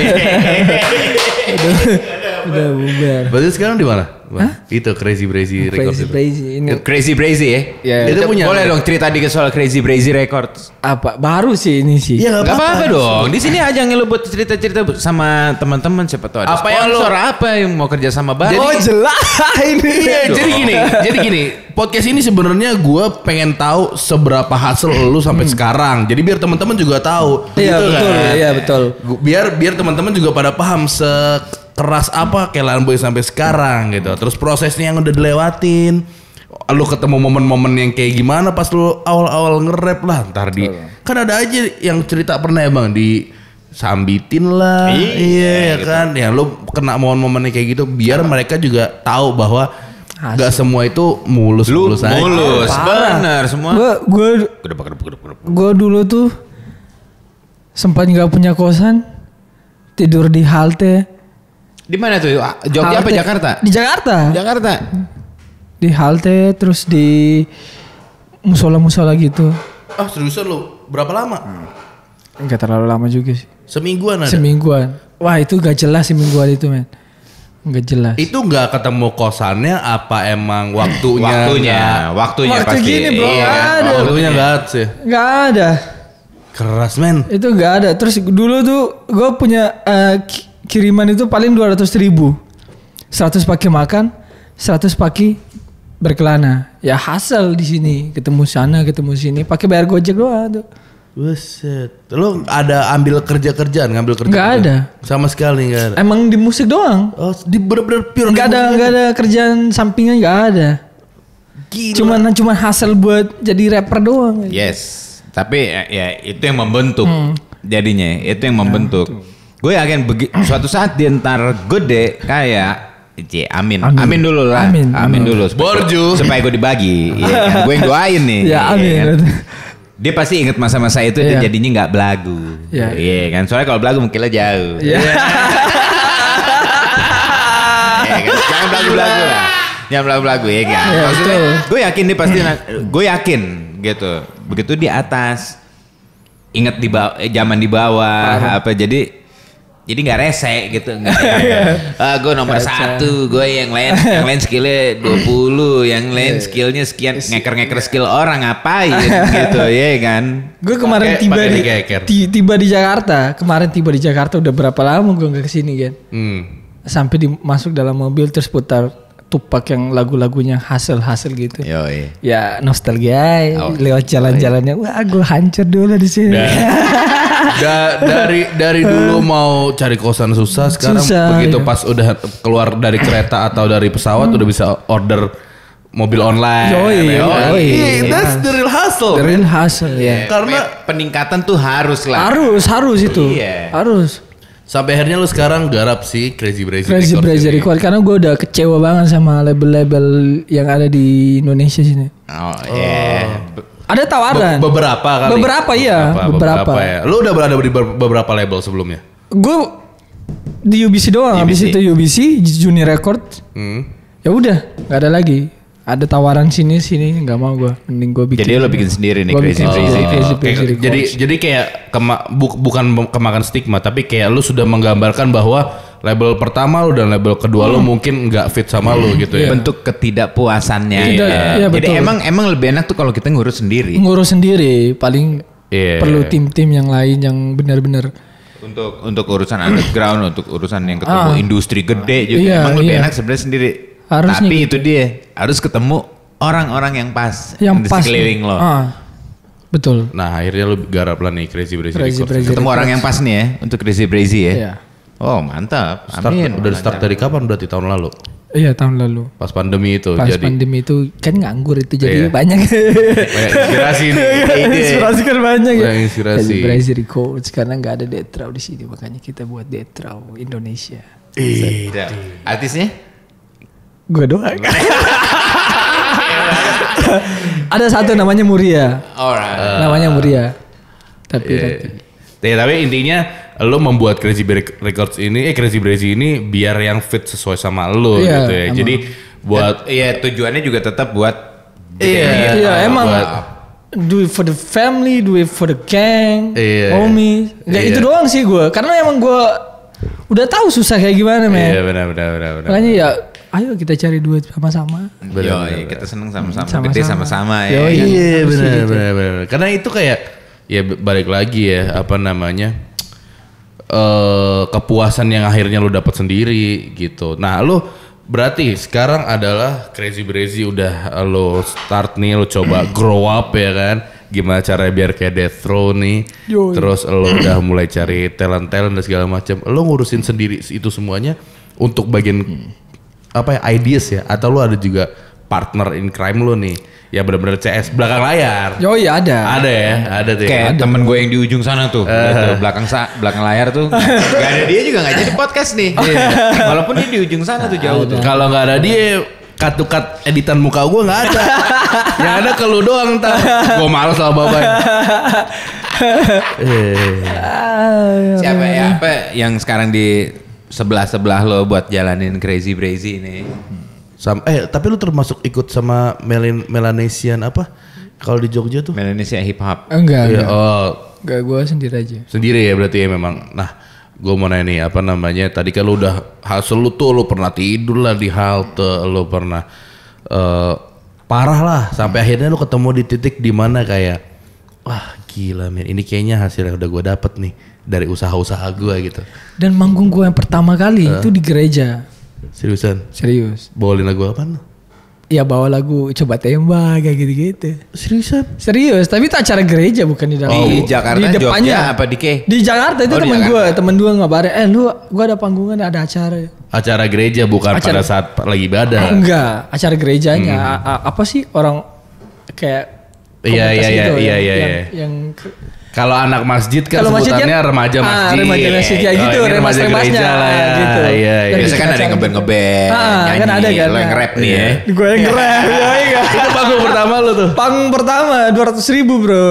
Udah bubar. Berarti sekarang di mana? Bang? Itu Crazy Brazy Records. Crazy itu. crazy ini Crazy Brazy ya? Ya, itu punya- Boleh dong cerita dikit soal Crazy Brazy Records. apa baru sih ini sih. Iya, Gak apa-apa dong. Di sini aja ngelu buat cerita-cerita sama teman-teman siapa tahu ada Apa yang sponsor apa yang mau kerja sama bareng. Oh jelas ini. Iya, jadi gini, jadi gini. Podcast ini sebenarnya gue pengen tahu seberapa hasil lu sampai sekarang. Jadi biar teman-teman juga tahu. Iya Gitu betul, kan? iya betul. Gu- Biar biar teman-teman juga pada paham sekeras apa Kellen Boy sampai sekarang gitu. Terus prosesnya yang udah dilewatin. Lu ketemu momen-momen yang kayak gimana pas lu awal-awal nge-rap lah. Ntar di kan ada aja yang cerita pernah ya Bang di sambitin lah. Iya, Iya, ya gitu. kan. Ya lu kena momen-momennya kayak gitu biar mereka juga tahu bahwa Hasil. gak semua itu mulus-mulus aja. mulus, Parah. bener semua. Gue gue Gedep, gedep, gedep, gedep. gue dulu tuh sempat nggak punya kosan, tidur di halte. Di mana tuh? Jogja apa Halte. Jakarta? Di Jakarta. Jakarta. Di halte terus di musola-musola gitu. Ah seriusan lu? Berapa lama? Enggak terlalu lama juga sih. Semingguan ada? Semingguan. Wah itu gak jelas semingguan itu men. Gak jelas. Itu nggak ketemu kosannya apa emang waktunya? Waktunya, waktunya Waktu pasti. gini, bro, Iya, nggak ada. Waktunya nggak sih. Gak ada. Keras men. Itu gak ada. Terus dulu tuh gue punya eh, ki- kiriman itu paling dua ratus ribu. seratus pakai makan, seratus pakai berkelana. Ya hasil di sini. Ketemu sana, ketemu sini. Pakai bayar gojek doang tuh. Buset. Lu ada ambil kerja-kerjaan, ngambil kerja? Nggak ada. Sama sekali nggak ada. Emang di musik doang. Oh, di bener-bener pure. Nggak ada, nggak ada kerjaan sampingan nggak ada. Gila. Cuman cuman hasil buat jadi rapper doang. Yes. Tapi ya, ya itu yang membentuk Hmm. jadinya. Itu yang membentuk. Gue yakin begi- suatu saat dia ntar gede kayak Cie, amin. amin. Amin. dulu lah. Amin. Amin dulu. Supaya, Borju. supaya gue dibagi. Iya kan? Gue yang doain nih. Ya, amin. Iya kan? Dia pasti inget masa-masa itu dia Iya. jadinya nggak belagu. Iya. Iya kan. Soalnya kalau belagu mungkin jauh. Iya. Iya kan? Jangan belagu-belagu lah. Jangan belagu-belagu ya kan. Iya, Maksudnya betul. gue yakin dia pasti gue yakin gitu. Begitu di atas inget di bawah, eh, zaman di bawah apa jadi jadi nggak rese gitu nggak ah gue nomor Kacau. satu gue yang lain yang lain skillnya dua puluh yang lain skillnya sekian ngeker-ngeker skill orang ngapain gitu ya kan. Gue kemarin Pakai- tiba pakai di dikeker. ti- tiba di Jakarta. Kemarin tiba di Jakarta udah berapa lama gue nggak kesini kan. Hmm. Sampai di, masuk dalam mobil terus putar Tupac yang lagu-lagunya hasil-hasil gitu. Yoi. Ya nostalgia Oh. lewat jalan-jalannya. Wah gue hancur dulu di sini. Da- dari dari dulu mau cari kosan susah, sekarang Susah, begitu iya. pas udah keluar dari kereta atau dari pesawat udah bisa order mobil online. Yoi, yoi. That's the real hustle. The real hustle ya. Karena peningkatan tuh harus lah. Harus, harus itu. Iya. Harus. sampai akhirnya lu sekarang garap sih Crazy Brazy Crazy Records Brazy ini. Record karena gue udah kecewa banget sama label-label yang ada di Indonesia sini. Oh iya. Ada tawaran. Be- beberapa kali. Beberapa, iya, beberapa. ya. Lu udah berada di ber- beberapa label sebelumnya? Gue di U B C doang, habis itu U B C, Juni Record. Hmm. Ya udah, nggak ada lagi. Ada tawaran sini sini, nggak mau gue. Mending gue bikin. Jadi lo bikin sendiri nih Gua Crazy bikin Brazy. sendiri, ini. Crazy Oke, Brazy Records. jadi jadi kayak kema- bu- bukan kemakan stigma tapi kayak lu sudah menggambarkan bahwa label pertama lu dan label kedua lu mungkin nggak fit sama lu gitu ya. Bentuk ketidakpuasannya. Tidak, Iya. iya, Jadi betul. emang emang lebih enak tuh kalau kita ngurus sendiri. ngurus sendiri, paling Iya. perlu tim-tim yang lain yang benar-benar. Untuk untuk urusan underground, untuk urusan yang ketemu Ah. industri gede juga Iya, emang lebih iya. enak sebenarnya sendiri. Harusnya Tapi gitu. itu dia harus ketemu orang-orang yang pas Yang di pas sekeliling lo. Ah, betul. Nah akhirnya lu garap lah nih Crazy Brazy Crazy Records. Brazy Ketemu Records. orang yang pas nih ya untuk Crazy Brazy ya. Iya. Oh mantap. Start, Amin. udah start dari kapan berarti tahun lalu? Iya tahun lalu. Pas pandemi itu Pas jadi pandemi itu kan nganggur itu jadi Iya. banyak. banyak inspirasi nih. Ide. Inspirasi kan banyak ya. Banyak inspirasi. Crazy Brazy Records karena nggak ada Death Row di sini makanya kita buat Death Row Indonesia. Iya. Artisnya? Gue doang. Ada satu namanya Muria. Alright. Namanya Muria. Tapi Iya. nanti. Ya, tapi intinya lo membuat Crazy Brazy Records ini, eh Crazy Brazy ini biar yang fit sesuai sama lo Iya, gitu ya. emang. Jadi buat Iya tujuannya juga tetap buat Iya, Iya emang buat- do it for the family, do it for the gang, Iya. homies. Nggak Iya. itu doang sih gue. Karena emang gue udah tahu susah kayak gimana men. Iya benar benar benar benar. Makanya ya ayo kita cari duit sama-sama. Yo, iya, kita seneng sama-sama, Sama-sama. gede sama-sama ya. Yoi. kan? Iya Harus benar gitu. benar benar. Karena itu kayak ya balik lagi ya apa namanya eh kepuasan yang akhirnya lo dapat sendiri gitu. Nah lo berarti sekarang adalah Crazy Brazy udah lo start nih lo coba grow up ya kan. Gimana caranya biar kayak Death Row nih. Yoi. Terus lo udah mulai cari talent-talent dan segala macam. Lo ngurusin sendiri itu semuanya untuk bagian apa ya ideas ya atau lo ada juga partner in crime lo nih ya benar-benar C S belakang layar. Yo iya ada. Ada ya, ada tuh. ya. Kayak temen gue yang di ujung sana tuh, lihat tuh, belakang sa belakang layar tuh, gak ada dia juga gak jadi podcast nih. Walaupun dia di ujung sana tuh jauh tuh. Kalau nggak ada dia cut-cut editan muka gue nggak ada. Yang ada ke lu doang ntar. Gue males sama babay. Siapa ya apa yang sekarang di sebelah sebelah lo buat jalanin Crazy Brazy ini? Sam eh tapi lu termasuk ikut sama Melin Melanesian apa? Kalau di Jogja tuh? Indonesia hip hop. Enggak, Iya, enggak. oh Enggak gue sendiri aja. sendiri ya berarti ya memang. Nah, gue mau nanya nih apa namanya? Tadi kan lu udah hasil lu tuh lu pernah tidur lah di halte, lu pernah eh, parah lah sampai akhirnya lu ketemu di titik di mana kayak wah gila men ini kayaknya hasil yang udah gue dapet nih dari usaha-usaha gue gitu. Dan manggung gue yang pertama kali itu di gereja. Seriusan? Serius. Bawain lagu apa lu? Ya bawa lagu coba tembak kayak gitu-gitu. Seriusan? Serius, tapi itu acara gereja bukan di dalam. Di Jakarta, di depannya. Jogja, apa di K? Di Jakarta itu Oh, di temen gue, Jakarta. temen gue ngabarin, eh lu gue ada panggungan ada acara. Acara gereja bukan Acara- pada saat lagi ibadah. Enggak, acara gerejanya A- a- apa sih orang kayak Iya, komunitas iya, gitu iya, yang- iya, yang, iya. yang Kalau anak masjid kan Kalau masjid sebutannya kan- remaja ah, masjid. remaja masjid kayak Oh, gitu, ini remaja remas-remasnya, gereja lah ya. gitu. Iya, iya. Dan Biasa kan ada yang ngeband-ngeband, Ah, nyanyi, kan ada kan. lo yang rap nih ya. Gue yang nge-rap, ya, iya. Itu panggung pertama lu tuh. Panggung pertama dua ratus ribu bro.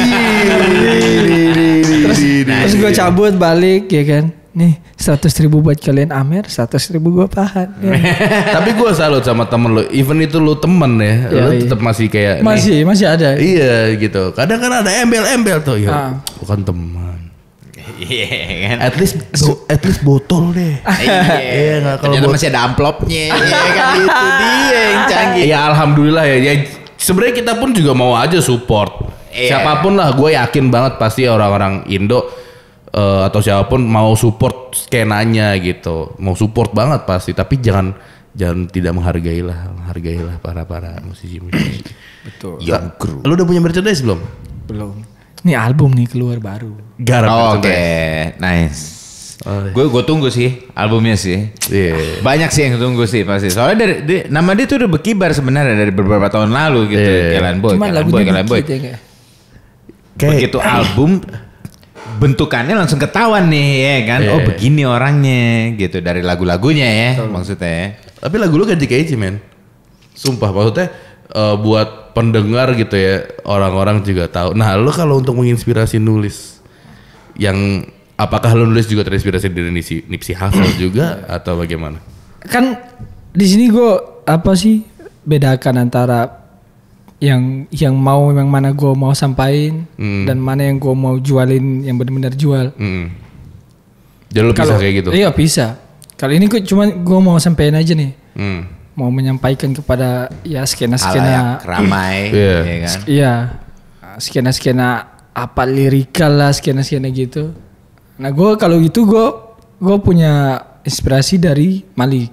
terus terus gue cabut balik ya kan. Nih seratus ribu buat kalian Amer, seratus ribu gue pahan. Ya. Tapi gue salut sama temen lu. Even itu lu temen ya, Iya, lu iya. tetap masih kayak nih. Masih masih ada. Iya gitu. Kadang kan ada embel-embel tuh ya. Ah. Bukan teman. Iya kan. At least at least botol deh. Iya nggak kalau Ternyata bot- masih ada amplopnya, ya kan itu dia yang canggih. Ya alhamdulillah ya. Ya sebenarnya kita pun juga mau aja support. Iya. Siapapun lah, gue yakin banget pasti orang-orang Indo eh, atau siapapun mau support skenanya gitu. Mau support banget pasti. Tapi jangan jangan tidak menghargai lah, menghargai lah para para musisi musisi. Betul. Young Crew. Lu udah punya merchandise belum? Belum. nih album nih keluar baru. Garap. Oh, gitu, Oke, Teh. nice. Oh, iya. Gue gue tunggu sih albumnya sih. Iya. Banyak sih yang tunggu sih pasti. Soalnya dari di- nama dia tuh udah berkibar sebenarnya dari beberapa tahun lalu gitu. Iya. Kelan Boy, Cuma Kelan Boy, lagunya Kelan Boy. dikit ya kayak. Kayak- Begitu album bentukannya langsung ketahuan nih ya kan. Iya. Oh begini orangnya gitu dari lagu-lagunya ya maksudnya ya. Tapi lagu lu ganti K I C men. Sumpah maksudnya eh, buat pendengar gitu ya, orang-orang juga tahu. Nah, lu kalau untuk menginspirasi nulis yang apakah lu nulis juga terinspirasi dari Nipsey, Nipsey Hussle juga atau bagaimana? Kan di sini gue apa sih bedakan antara yang yang mau yang mana gue mau sampaikan Hmm. dan mana yang gue mau jualin yang benar-benar jual. Mm. Jadi lu bisa Kalau- kayak gitu. Iya bisa. Kali ini gue cuma gue mau sampaikan aja nih, Hmm. mau menyampaikan kepada ya skena-skena, Halayak ramai Iya. ya kan. iya skena-skena apa lirikal lah skena-skena gitu. Nah gue kalau gitu gue gue punya inspirasi dari Malik,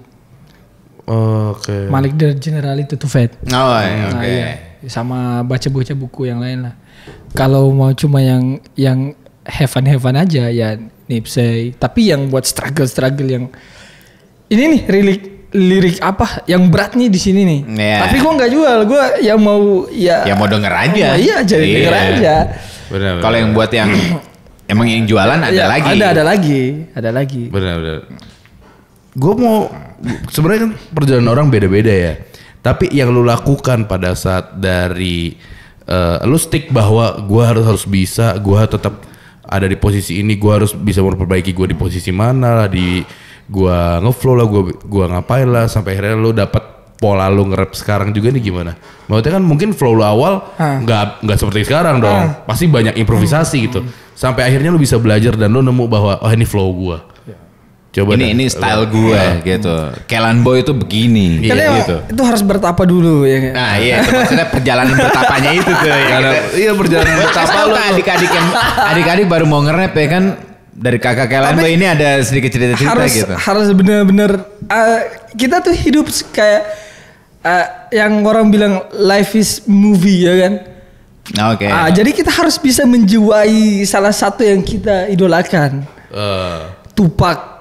Oke. Malik dari General itu tuh Fed. Oh, iya, Nah, oke. iya. Sama baca-baca buku yang lain lah. Kalau mau cuma yang yang heaven heaven aja ya Nipsey. Tapi yang buat struggle struggle yang ini nih lirik lirik apa yang berat nih di sini nih. Iya. Tapi gua nggak jual. Gua yang mau ya. Ya mau denger aja. Oh, iya jadi Iya. denger aja. Benar. Kalau yang buat yang emang yang jualan ada Ya, lagi. Ada ada lagi. Ada lagi. Benar benar. Gue mau sebenarnya kan perjalanan orang beda-beda ya. Tapi yang lu lakukan pada saat dari eh, lu stick bahwa gue harus harus bisa, gue tetap ada di posisi ini, gue harus bisa memperbaiki gue di posisi mana lah, di gue ngeflow lah, gue gua ngapain lah sampai akhirnya lu dapat pola lu nge-rap sekarang juga nih gimana? Maksudnya kan mungkin flow lu awal Ah. nggak nggak seperti sekarang dong, pasti banyak improvisasi gitu. Sampai akhirnya lu bisa belajar dan lu nemu bahwa oh ini flow gue. Coba Ini dah. ini style gue gitu. Kelan Boy itu begini. Karena Iya, emang gitu. itu harus bertapa dulu ya. kan? Nah iya itu maksudnya perjalanan bertapanya itu tuh. Ya, Karena gitu. iya perjalanan Buat betapa kasih tahu lu ke adik-adik yang adik-adik baru mau nge-rap ya kan dari kakak Kelan Boy ini ada sedikit cerita-cerita harus gitu. harus benar-benar uh, kita tuh hidup kayak uh, yang orang bilang life is movie ya kan. Nah, Oke. Ah, jadi kita harus bisa menjiwai salah satu yang kita idolakan. Eh, Tupac.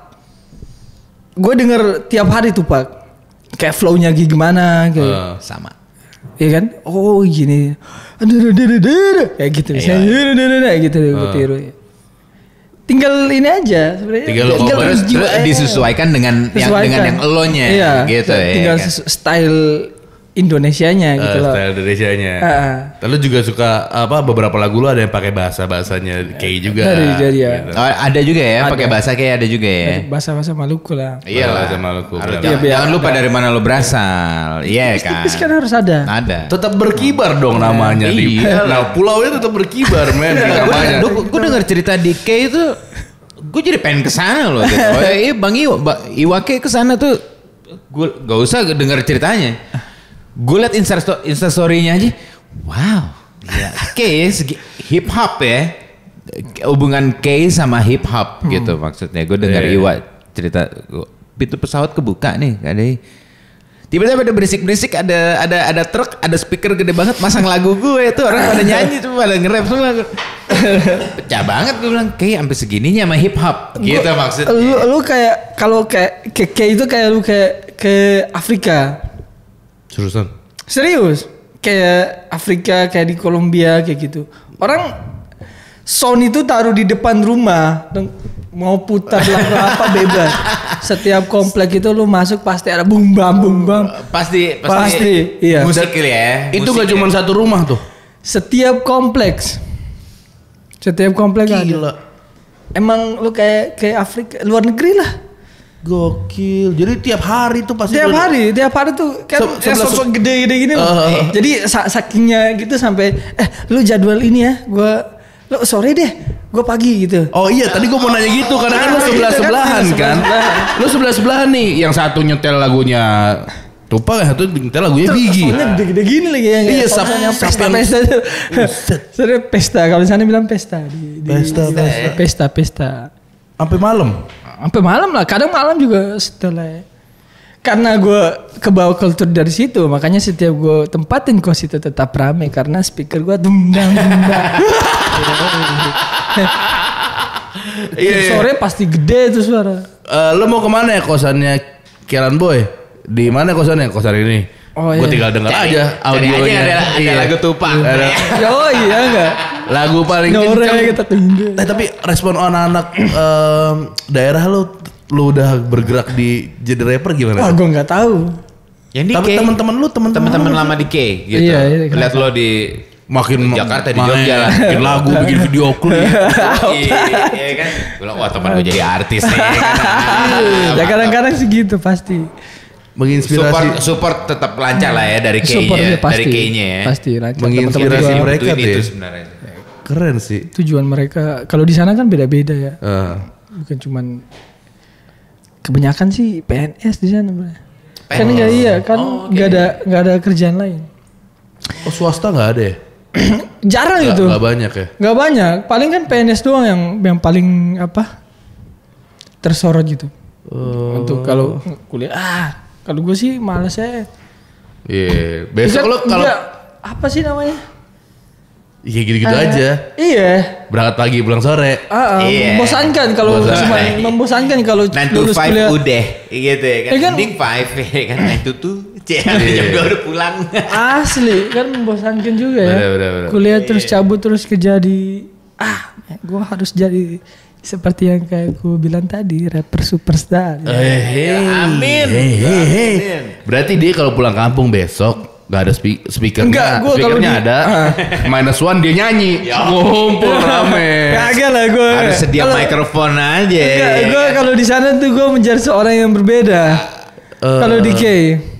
Gue denger tiap hari Tupac. Kayak flow-nya gimana kayak. eh. Sama. Ya kan? Oh gini. Aduh, aduh, aduh, aduh, aduh. Kayak gitu misalnya. Aduh, aduh, aduh, aduh, gitu gue tiru. Tinggal ini aja sebenarnya. Tinggal lo cover, Terus jiwa- terus disesuaikan dengan yang Sesuaikan. dengan yang elonya Iya, gitu ya. tinggal kan? sesu- style Indonesianya gitu Eh, loh. style Indonesianya. Ah. Lalu juga suka apa beberapa lagu lu ada yang pakai bahasa bahasanya K juga. Dari dari ya. Gitu. Oh, ada juga ya Ada. pakai bahasa kayak ada juga ya. Bahasa-bahasa Maluku lah. Iya lah Bahasa Maluku, Harus- benar. jangan, Iya, biar jangan lupa ada. dari mana lo berasal. Iya kan. Tipis kan harus ada. Ada. Tetap berkibar dong namanya di. Iya. Nah, pulaunya tetap berkibar men di namanya. Gue denger cerita di K itu, gue jadi pengen kesana loh. Gitu. Oh iya Bang Iwa, Ba- Iwake kesana tuh, gue gak usah denger ceritanya. Gue liat insta instastorynya aja, wow, ya, K segi hip hop ya, hubungan K sama hip hop gitu maksudnya. Gue denger Iya. Iwa cerita, pintu pesawat kebuka nih, ada tiba-tiba ada berisik-berisik, ada ada ada truk, ada speaker gede banget masang lagu gue itu orang pada nyanyi cuma pada nge-rap semua. Pecah banget gue bilang, kayak sampai segininya sama hip hop. Gitu maksudnya. Lu lu kayak kalau kayak ke, ke itu kayak lu kayak ke Afrika. Seriusan. Serius. Kayak Afrika, kayak di Kolombia kayak gitu. Orang sound itu taruh di depan rumah, dan mau putar lagu apa bebas. Setiap komplek itu lu masuk pasti ada bum bam bum bam. Pasti, Pasti, iya. Musik ya. Itu musik gak cuma ya. satu rumah tuh. Setiap kompleks. Setiap komplek ada. Gila. Emang lu kayak kayak Afrika luar negeri lah. Gokil. Jadi tiap hari tuh pasti Tiap lu- hari, tiap hari tuh kan Se- yang sebelah- sosok gede-gede gini. loh. Uh. Jadi sa- sakingnya gitu sampai eh lu jadwal ini ya, gua lu sore deh, gua pagi gitu. Oh iya, tadi gue mau nanya gitu karena kan lu Ah, sebelah gitu kan, sebelahan kan. sebelah-sebelahan. Lu sebelah sebelahan nih, yang satu nyetel lagunya Tupac, yang satu nyetel lagunya Biggie. Soalnya gede-gede gini lagi ya. Iya, Soalnya sap- pesta sampai- pesta itu. Soalnya pesta, kalau di sana bilang pesta di, di- Pesta, di- pesta. pesta, pesta. Sampai malam. Sampai malam lah, kadang malam juga setelah. Karena gue kebawa kultur dari situ, makanya setiap gue tempatin kos itu tetap rame karena speaker gue dum dang dum dang. Iya, iya. Sore pasti gede tuh suara. Eh, lo mau kemana ya kosannya Kieran Boy? Di mana kosannya kosan ini? Oh, Gue iya. tinggal denger Cari- aja cari audionya. aja ada, ada Iya. lagu Tupac. Ada Oh iya enggak. lagu paling Sore kenceng. kita tunggu. Eh, tapi respon anak-anak em, daerah lo, lo udah bergerak di jadi rapper gimana? Wah, gue nggak tahu. Yang di Tapi K. teman-teman lu, teman-teman Teman-teman lu lama di K gitu. Iya, iya, Lihat lo di makin di Jakarta, di main, Jogja lah. bikin lagu, bikin video klip. Iya, iya kan. Gue bilang, wah teman gue jadi artis nih. Kan. Ya kadang-kadang segitu pasti. Menginspirasi, Support, support tetap lancar lah ya dari Supportnya K-nya, pasti. dari K-nya ya. Pasti lancar. Menginspirasi Teman-teman juga. mereka Butuhin tuh itu ya. sebenarnya. Keren sih. Tujuan mereka kalau di sana kan beda-beda ya. Eh, Bukan cuman kebanyakan sih P N S di sana. Bro. P N S. Kan enggak iya kan Oh, nggak ada nggak ada kerjaan lain. oh swasta nggak ada ya? Jarang Nggak- itu. nggak banyak ya? Nggak banyak. Paling kan P N S doang yang yang paling apa tersorot gitu. Oh. Untuk kalau kuliah ah kalau gue sih malas ya. Iya. Besok Enggak- lo kalau enggak, apa sih namanya? iya gitu-gitu Ah, aja. Iya. Berangkat pagi pulang sore. Ah, ah, Iya. membosankan kalau Bosan. cuma membosankan kalau nine to lulus five kuliah. udah gitu ya kan. Ya kan? Mending five ya kan. nine to two. Jam Iya. dua udah pulang. Asli kan membosankan juga ya. Bener, bener, bener. Kuliah terus cabut terus kerja di ah, gue harus jadi seperti yang kayak gue bilang tadi rapper superstar. Eh, hey, Amin. Hey, hey, hey. Berarti dia kalau pulang kampung besok nggak ada spe speakernya. Enggak, gua kalau speakernya di- ada. Minus one dia nyanyi. Ngumpul rame. Kagak lah gue. Harus sedia mikrofon aja. Gue kalau di sana tuh gue menjadi seorang yang berbeda. Eh, Kalau di K,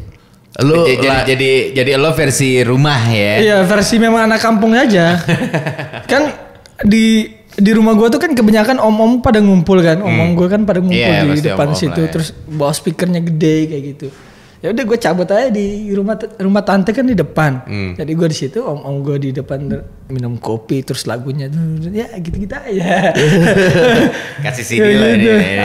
Lu jadi, la- jadi jadi lo versi rumah ya. iya versi memang anak kampung aja. Kan di di rumah gue tuh kan kebanyakan om-om pada ngumpul kan, om-om gue kan pada ngumpul Iya, di pasti depan om-om situ, lah ya. terus bawa speakernya gede kayak gitu. Ya udah gue cabut aja di rumah rumah tante kan di depan, jadi gue di situ, om-om gue di depan minum kopi, terus lagunya tuh ya gitu-gitu aja. Kasih C D lah Gitu. nih.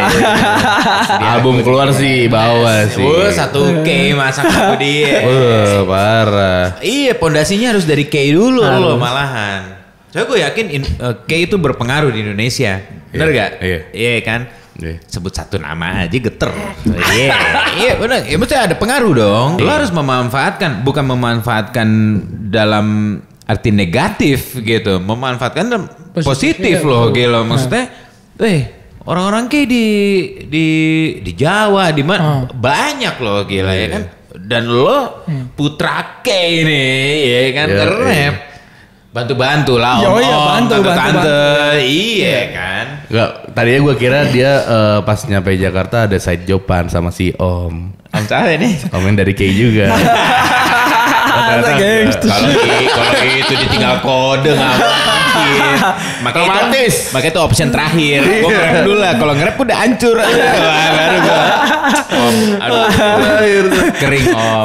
album keluar sih bawa sih. Oh, satu K masak aku dia. Wah, parah. Iya, pondasinya harus dari K dulu loh malahan. Soalnya gue yakin in- eh, K itu berpengaruh di Indonesia. Bener Iya, gak? iya. Iya kan? Iya. Sebut satu nama aja geter. Iya, iya bener. Ya maksudnya ada pengaruh dong. Lo harus memanfaatkan, bukan memanfaatkan dalam arti negatif gitu. Memanfaatkan dalam Positif, positif, iya, loh betul. gitu. Maksudnya, eh orang-orang K di di di Jawa di mana banyak loh gila ya kan. Dan lo putra K nih, ya kan Iya, keren. iya. Bantu-bantu lah Yo, om, iya, bantu, bantu, tante-tante. bantu. Iya kan. Enggak, tadinya gue kira dia eh, pas nyampe Jakarta ada side joban sama si Om. Om Cahaya nih. Om yang dari K juga. Ada gangster. Kalau i- kalau itu ditinggal kode nggak mungkin. Makanya Otomatis. itu, makanya itu option terakhir. Gue nge-rap dulu lah. Kalau nge-rap udah hancur. Wah, baru gue. Om, aduh. Kering om.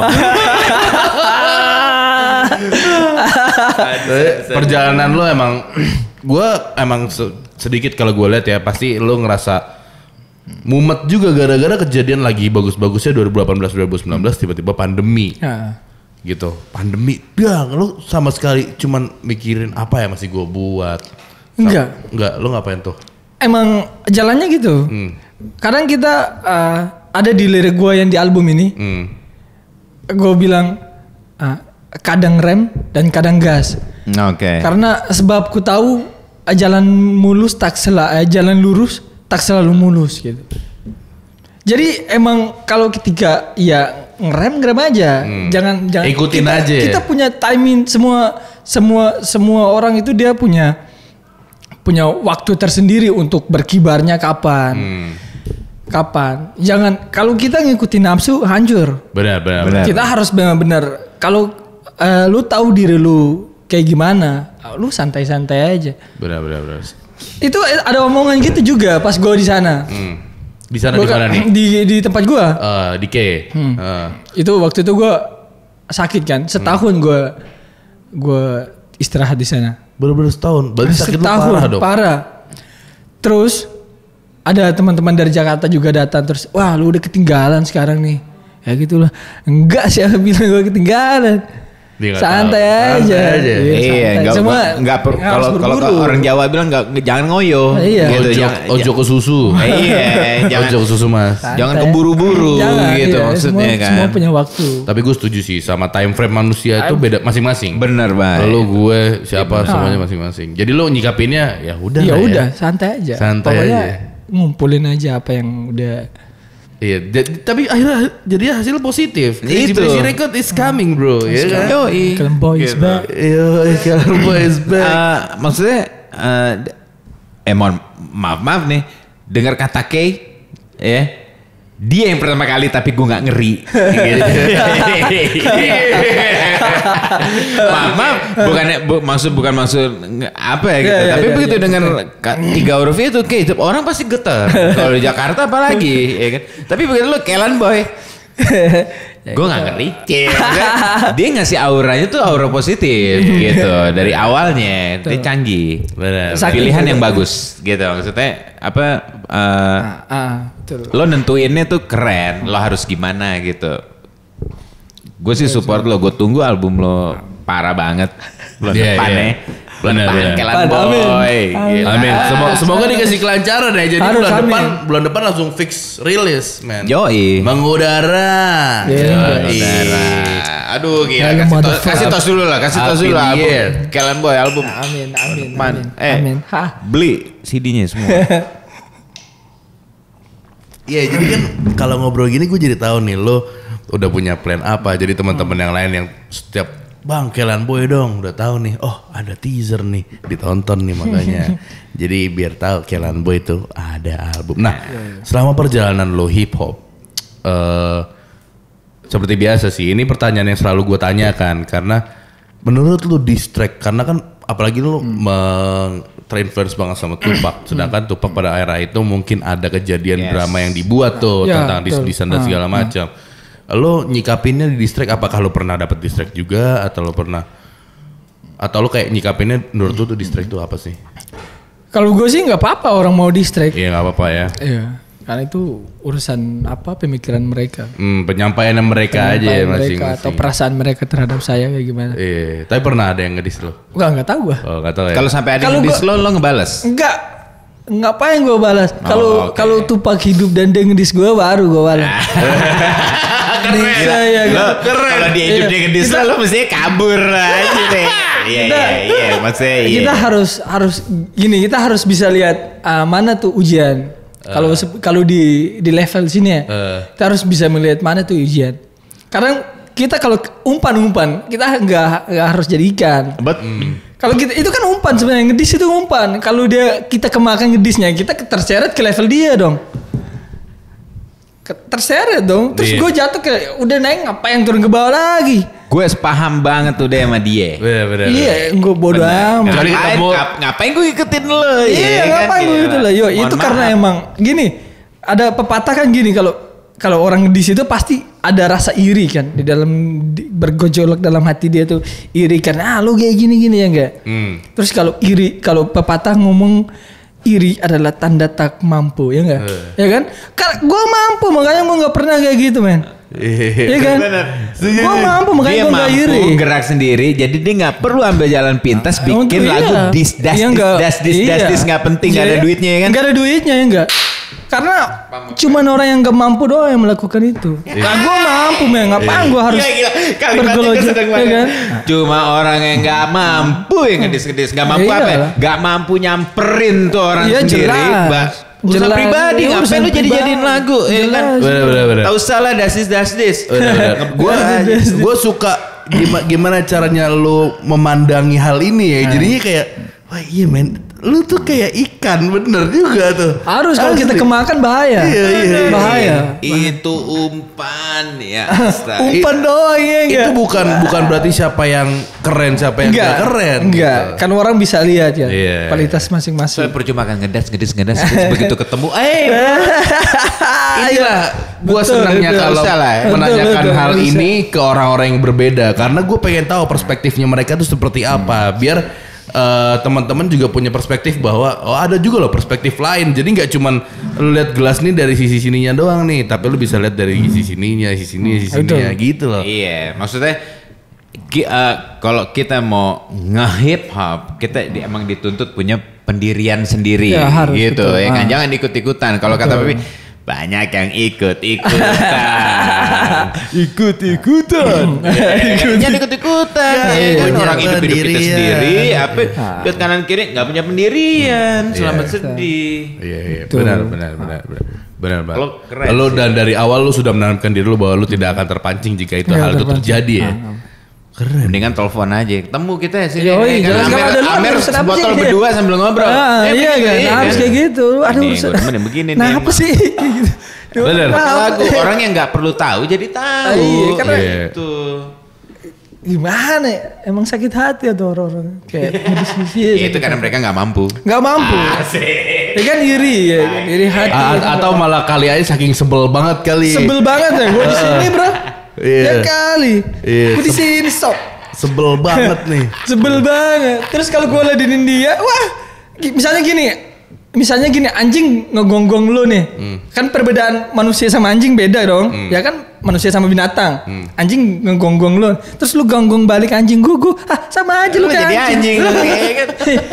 Tapi perjalanan lo emang, gue emang se- sedikit kalau gue lihat ya pasti lo ngerasa mumet juga gara-gara kejadian lagi bagus-bagusnya dua ribu delapan belas dua ribu sembilan belas tiba-tiba pandemi Nah, gitu. Pandemi, ya lo sama sekali cuman mikirin apa ya masih gue buat. Sa- Enggak. Enggak, lo ngapain tuh? emang jalannya gitu. Hmm. Kadang kita uh, ada di lirik gue yang di album ini, Hmm. gue bilang uh, kadang rem dan kadang gas. Oke. Karena sebab ku tahu uh, jalan mulus tak sela, uh, jalan lurus tak selalu mulus gitu. Jadi emang kalau ketika ya ngerem ngerem aja, jangan jangan Ikutin kita, aja. Kita punya timing semua semua semua orang itu dia punya punya waktu tersendiri untuk berkibarnya kapan. Kapan? Jangan kalau kita ngikutin nafsu hancur. Benar, benar, Benar. benar. Kita harus benar-benar kalau eh, lu tahu diri lu kayak gimana, lu santai-santai aja. Benar, benar, benar. Itu ada omongan gitu juga pas gua di sana. Hmm. Di sana Gua di mana kan- nih? Di di tempat gua. Eh, di K. Eh. Itu waktu itu gua sakit kan, setahun gua gua istirahat di sana. Bener-bener setahun. Berarti sakit lu setahun parah dong. parah. Terus ada teman-teman dari Jakarta juga datang terus, wah lu udah ketinggalan sekarang nih. Ya gitulah. Enggak, siapa bilang gua ketinggalan. Dia nggak santai tahu. aja. Santai aja. Iya, Iya, santai. enggak Semua enggak per- nggak kalau harus kalau berburu. orang Jawa bilang enggak jangan ngoyo Iya. gitu. Ojo, Jangan, ojo ke susu. iya, jangan Ojo ke susu mas. Santai. jangan keburu-buru Jangan, gitu iya, maksudnya semua, kan. Semua punya waktu. Tapi gue setuju sih sama time frame manusia itu beda masing-masing. Bener banget. Lo gue siapa semuanya masing-masing. Jadi lo nyikapinnya ya udah. Ya lah udah, santai aja. Santai Pokoknya aja. ngumpulin aja apa yang udah. Iya, jadi- tapi akhirnya jadi hasil positif. Itu. Crazy Record is coming bro, ya kan? Yoi. Kalian boys Gitu. back. Yo, Killer Boy is back. Eh, maksudnya eh, d- eh mohon maaf maaf nih dengar kata K ya dia yang pertama kali tapi gue nggak ngeri gitu. maaf maaf bukannya bu, maksud bukan maksud nge- apa ya gitu Ya, ya, tapi ya, begitu ya, dengar ka- tiga huruf itu K orang pasti getar kalau di Jakarta apalagi ya kan tapi begitu lo Kelan Boy gue nggak ngeri dia ngasih auranya tuh aura positif gitu dari awalnya dia canggih Benar. Saking pilihan yang betul. bagus gitu maksudnya apa eh, Ah, ah, betul. lo nentuinnya tuh keren lo harus gimana gitu gue sih support lo gue tunggu album lo parah banget bulan Iya, depan iya. ya bulan Benar, depan benar. Kelan Amin. Boy Amin. gitu. Amin. Semoga, semoga dikasih kelancaran ya. Jadi Harus, bulan amin. depan bulan depan langsung fix rilis, man. Yoi Mengudara. Iya. Yoi. Saudara. Aduh gila Hello, kasih tos, motherfucker. kasih tos dulu lah kasih tos Happy dulu New album Year. Kelan Boy album Amin, amin, depan amin. eh Amin. Hah. beli C D-nya semua. Iya, jadi kan kalau ngobrol gini gue jadi tahu nih lo udah punya plan apa. Jadi teman-teman yang lain yang setiap Bang Kelan Boy dong udah tahu nih. Oh ada teaser nih ditonton nih makanya. Jadi biar tahu Kelan Boy itu ada album. Nah selama perjalanan lo hip hop, eh seperti biasa sih. Ini pertanyaan yang selalu gue tanyakan karena menurut lo diss track karena kan apalagi lo meng terinfluence banget sama Tupac. Sedangkan Tupac pada era itu mungkin ada kejadian Yes. drama yang dibuat tuh Ya, tentang betul. dis-disan dan Ah, segala macam. Lo nyikapinnya di distract apakah lo pernah dapat distract juga atau lo pernah atau lo kayak nyikapinnya menurut lo tuh distract itu apa sih? Kalau gue sih nggak apa-apa orang mau distract. Iya nggak apa-apa ya. Iya. Karena itu urusan apa pemikiran mereka. Hmm, penyampaian mereka aja ya Penyampaian mereka masing-masing. atau perasaan mereka terhadap saya kayak gimana. Iya, tapi pernah ada yang ngedis lo? Enggak, enggak tahu gua. Oh nggak tahu ya. Kalau sampai ada Kalau yang diss gua- lo lo ngebales. Enggak. Ngapain gue balas? Kalau Oh, oke. kalau Tupac hidup dan dia ngedis gue baru gue balas. Bisa ya Lo kan? kalau dia hidup Iya. dia ngedis lo lo mestinya kabur aja deh. Iya Kita- iya iya maksudnya iya. Kita harus harus gini, kita harus bisa lihat ah, mana tuh ujian. Kalau se- kalau di di level sini ya, Eh. kita harus bisa melihat mana tuh ujian. Karena kita kalau umpan-umpan, kita nggak nggak harus jadi ikan. Bet. Kalau kita itu kan umpan sebenarnya, ngedis itu umpan. Kalau dia kita kemakan ngedisnya, kita terseret ke level dia dong. Ke- Terseret dong. Terus Iya. gue jatuh ke udah naik ngapain turun ke bawah lagi? Gue sepaham banget tuh deh sama dia. Bener, bener, Iya, gue bodoh amat. Kecuali Ngapain, ketemu- ngap- ngapain gue ikutin lo? Iya, kan? ngapain gue Gila. itu lah. Yo, Mohon itu maaf. karena emang gini. Ada pepatah kan gini, kalau kalau orang di situ pasti ada rasa iri kan di dalam di- bergojolak dalam hati dia tuh iri kan. Ah, lu kayak gini-gini ya enggak? Hmm. Terus kalau iri, kalau pepatah ngomong iri adalah tanda tak mampu, ya enggak? Ya kan? Karena gue mampu, makanya gue nggak pernah kayak gitu, men. Iya kan? Gue mampu, makanya Dia gue nggak mampu iri. gerak sendiri, jadi dia nggak perlu ambil jalan pintas bikin Untuk- lagu iya. dis das Iya, dis nggak- das dis das iya. dis nggak penting nggak ada Iya, duitnya ya kan? Nggak ada duitnya ya enggak? Karena cuman orang yang gak mampu doang yang melakukan itu. Nah, gue mampu, men. Ngapain gue harus Gila, gila. Kalimatnya bergolojak, gue sedang ya banget. kan? Cuma orang yang nggak mampu yang ngedis-ngedis, nggak mampu Iya apa? ya? lah. Nggak mampu nyamperin tuh orang Iya, sendiri. jelas. Mbak. Urusan Jelas. pribadi, Iya, ngapain urusan lu jadi jadiin pribadi. lagu? Ya kan? Jelas. Bener, bener, bener. Tahu salah dasis dasdis. Gue gue suka gimana, gimana caranya lo memandangi hal ini ya. Jadinya kayak wah iya men, lu tuh kayak ikan bener juga tuh. Harus kalau kita Asli. kemakan bahaya. Iya, iya, iya. Bahaya. Itu umpan ya. astaga. Umpan doang ya enggak? Itu bukan bukan berarti siapa yang keren siapa yang enggak gak keren. Enggak, gitu. kan orang bisa lihat ya Iya. kualitas Soalnya masing-masing. percuma kan ngedas, ngedis, ngedas, ngedis. Begitu ketemu, eh Inilah gue Betul, senangnya betul. kalau Bisa lah ya. menanyakan Betul, betul, hal bisa. ini ke orang-orang yang berbeda karena gue pengen tahu perspektifnya mereka tuh seperti apa biar eh, teman-teman juga punya perspektif bahwa oh ada juga loh perspektif lain jadi nggak cuman lu lihat gelas nih dari sisi sininya doang nih tapi lu bisa lihat dari sisi sininya sisi sini sisi Betul. sininya gitu loh. Iya, maksudnya Ki- uh, kalau kita mau nge-hip hop, kita di, emang dituntut punya pendirian sendiri Ya, harus, gitu betul. ya kan. Ah. Jangan ikut-ikutan. Kalau kata Papi, banyak yang ikut-ikutan. Ikut-ikutan. Jangan ikut-ikutan. Ya, Ya, kan punya orang hidup hidup kita pendirian. sendiri, apa lihat kanan kiri nggak punya pendirian, selamat Iya. sedih. Iya, iya, Betul. benar, benar, benar, benar. Benar banget. Lo keren Lo sih. dan dari awal lu sudah menanamkan diri lu bahwa lu tidak akan terpancing jika itu Nggak hal itu terpancing. terjadi ya. Keren. Mendingan telepon aja, ketemu kita sih. Yoi, jelas kalau ada lu ada Amer urusan apa botol sih? berdua sambil ngobrol. Ah, Eh, iya begitu, kan, iya harus kan? kayak gitu. Ada Nih, urusan. gua temen yang begini Nah nih, apa emang. sih? Bener. Nah, apa? Lagu orang yang nggak perlu tahu jadi tahu. Iya, karena- Iya. Gitu. Gimana ya? Emang sakit hati atau orang-orang kayak ngediskusi. Ya, itu karena mereka nggak mampu. Nggak mampu. Ya kan iri ya, kan? iri hati. A- atau malah kali aja saking sebel banget kali. sebel banget ya, gue di sini bro. Iya. Ya kali. Iya, Gue di se- sini stop. Sebel banget nih. Sebel banget. Terus kalau gue ladenin dia, wah, gi- misalnya gini, misalnya gini, anjing ngegonggong lu nih, kan perbedaan manusia sama anjing beda dong, ya kan manusia sama binatang, anjing ngegonggong lu, terus lu gonggong balik anjing gue, gue, ah sama aja lu, Lu kayak jadi anjing, lu, ya kan?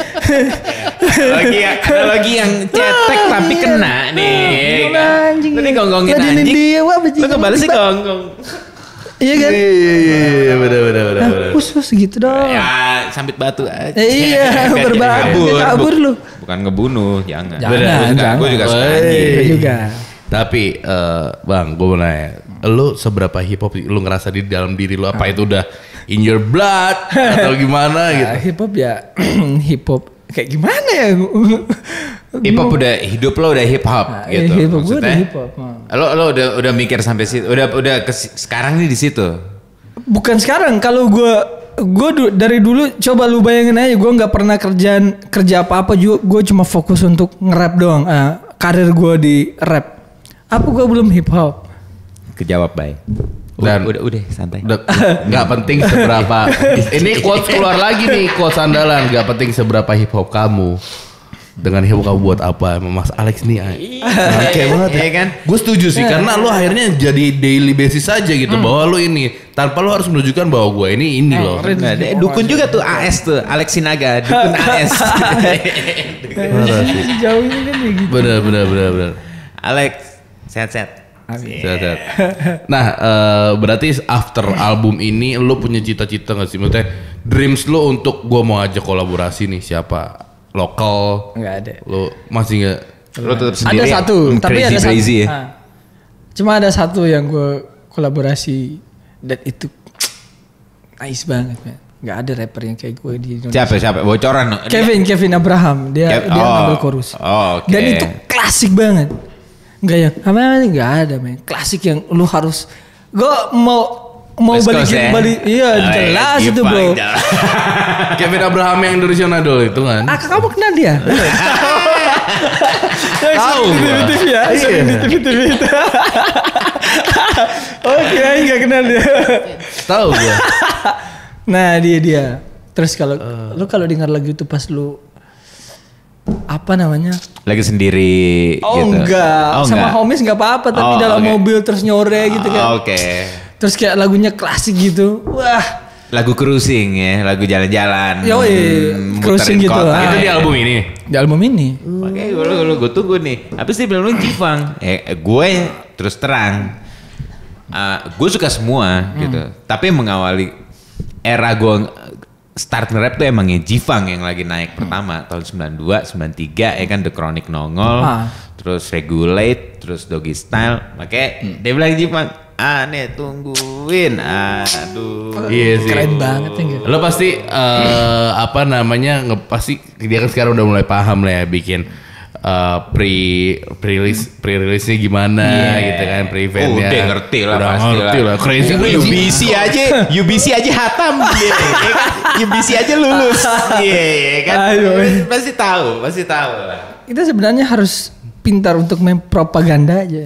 Analogi yang, analogi yang cetek tapi kena nih. ya kan? Anjing. Lu nih gonggongin Ladenin anjing. dia, wah, bajingan. Lu ngebales sih gonggong. Iya kan? Iya, iya, iya, benar, benar, benar, Nah, benar. khusus gitu dong. Ya sambit batu aja. Eh, iya, Kan berbahaya. kabur, Kabur bu- lu. Bukan ngebunuh, jangan. Jangan, Gue juga, jangan. gue juga suka Wey. anjing. Gue juga. Tapi eh, Bang, gue mau nanya, lu seberapa hip hop lu ngerasa di dalam diri lu, apa itu udah in your blood atau gimana Nah, gitu? hip hop ya, hip hop kayak gimana ya? Hip hop udah hidup lo udah hip hop Nah, gitu. hip hop gue Maksudnya, udah hip hop. Nah. Lo lo udah udah mikir sampai situ, udah udah ke, sekarang nih di situ. Bukan sekarang, kalau gue gue du- dari dulu coba lu bayangin aja, gue nggak pernah kerjaan kerja apa apa juga, gue cuma fokus untuk nge-rap doang. Ah, karir gue di rap. Apa gue belum hip hop? Kejawab baik. Dan- udah udah santai. Udah, nggak penting seberapa. Ini quotes keluar lagi nih, quotes andalan. Nggak penting seberapa hip hop kamu. Dengan hip hop kamu buat apa? Emang Mas Alex nih. Oke banget ya. Iya kan? Gue setuju sih, karena lu akhirnya jadi daily basis aja gitu, bahwa lu ini tanpa lu harus menunjukkan bahwa gue ini ini loh. Nah, deh, dukun juga tuh A S tuh, Alex Sinaga, dukun A S. Parah sih. Sejauh ini kan ya gitu. Benar, benar, benar, benar. Alex, sehat-sehat. Sehat-sehat. Nah, eh, berarti after album ini lu punya cita-cita gak sih? Maksudnya dreams lu untuk gua mau ajak kolaborasi nih siapa? Lokal? Nggak ada. Lu masih gak? Lo tetap Ada sendiri. satu, Hmm, tapi crazy, ada crazy satu. ya. Ah. Cuma ada satu yang gue kolaborasi dan itu nice banget, man. Gak ada rapper yang kayak gue di Indonesia. Siapa siapa? Bocoran. Kevin, Kevin Abraham, dia Kev- dia oh, ngambil chorus. oh, oke. Dan itu klasik banget. Enggak yang apa namanya enggak ada, men. Klasik yang lu harus gue mau mau West Coast, balikin ya? balik. Iya, Oh, jelas iya, itu, Gipang, Bro. jelas. Kevin Abraham yang Indonesia Idol itu kan? Ah, kamu kenal dia? Tahu Di gua. T V ya? Iya. Di T V T V itu. Oke, aing enggak kenal dia. Tahu gua. Nah, dia dia. Terus kalau Eh. lu kalau dengar lagu itu pas lu apa namanya? Lagi sendiri Oh gitu. enggak, Oh, sama enggak. homies enggak apa-apa, tapi Oh, dalam oke. mobil terus nyore gitu kan. Oh, Oke. Terus kayak lagunya klasik gitu. Wah, Lagu cruising ya, lagu jalan-jalan. Yoi, Hmm, cruising muterin gitu. kota. Ah, Itu di iya. album ini. di album ini. Oke, gue gue gue tunggu nih. Habis dia bilang lu Jifang. Eh, gue terus terang, uh, gue suka semua gitu. Tapi mengawali era gue start nge-rap tuh emangnya Jifang yang lagi naik pertama tahun sembilan dua, sembilan tiga ya kan The Chronic nongol, Ah. terus Regulate, terus Doggy Style. Makanya dia bilang Jifang, aneh tungguin, aduh. Iya sih. Keren banget ya enggak? Lo pasti eh, apa namanya nge, pasti dia kan sekarang udah mulai paham lah ya bikin eh, pre pre release pre release nya gimana gitu kan, pre eventnya. Udah ngerti lah Udah pasti ngerti lah. Crazy U B crazy. C aja, U B C aja hatam, iya kan? U B C aja lulus, iya kan? Aduh. Pasti tahu, pasti tahu lah. Kita sebenarnya harus pintar untuk mempropaganda aja.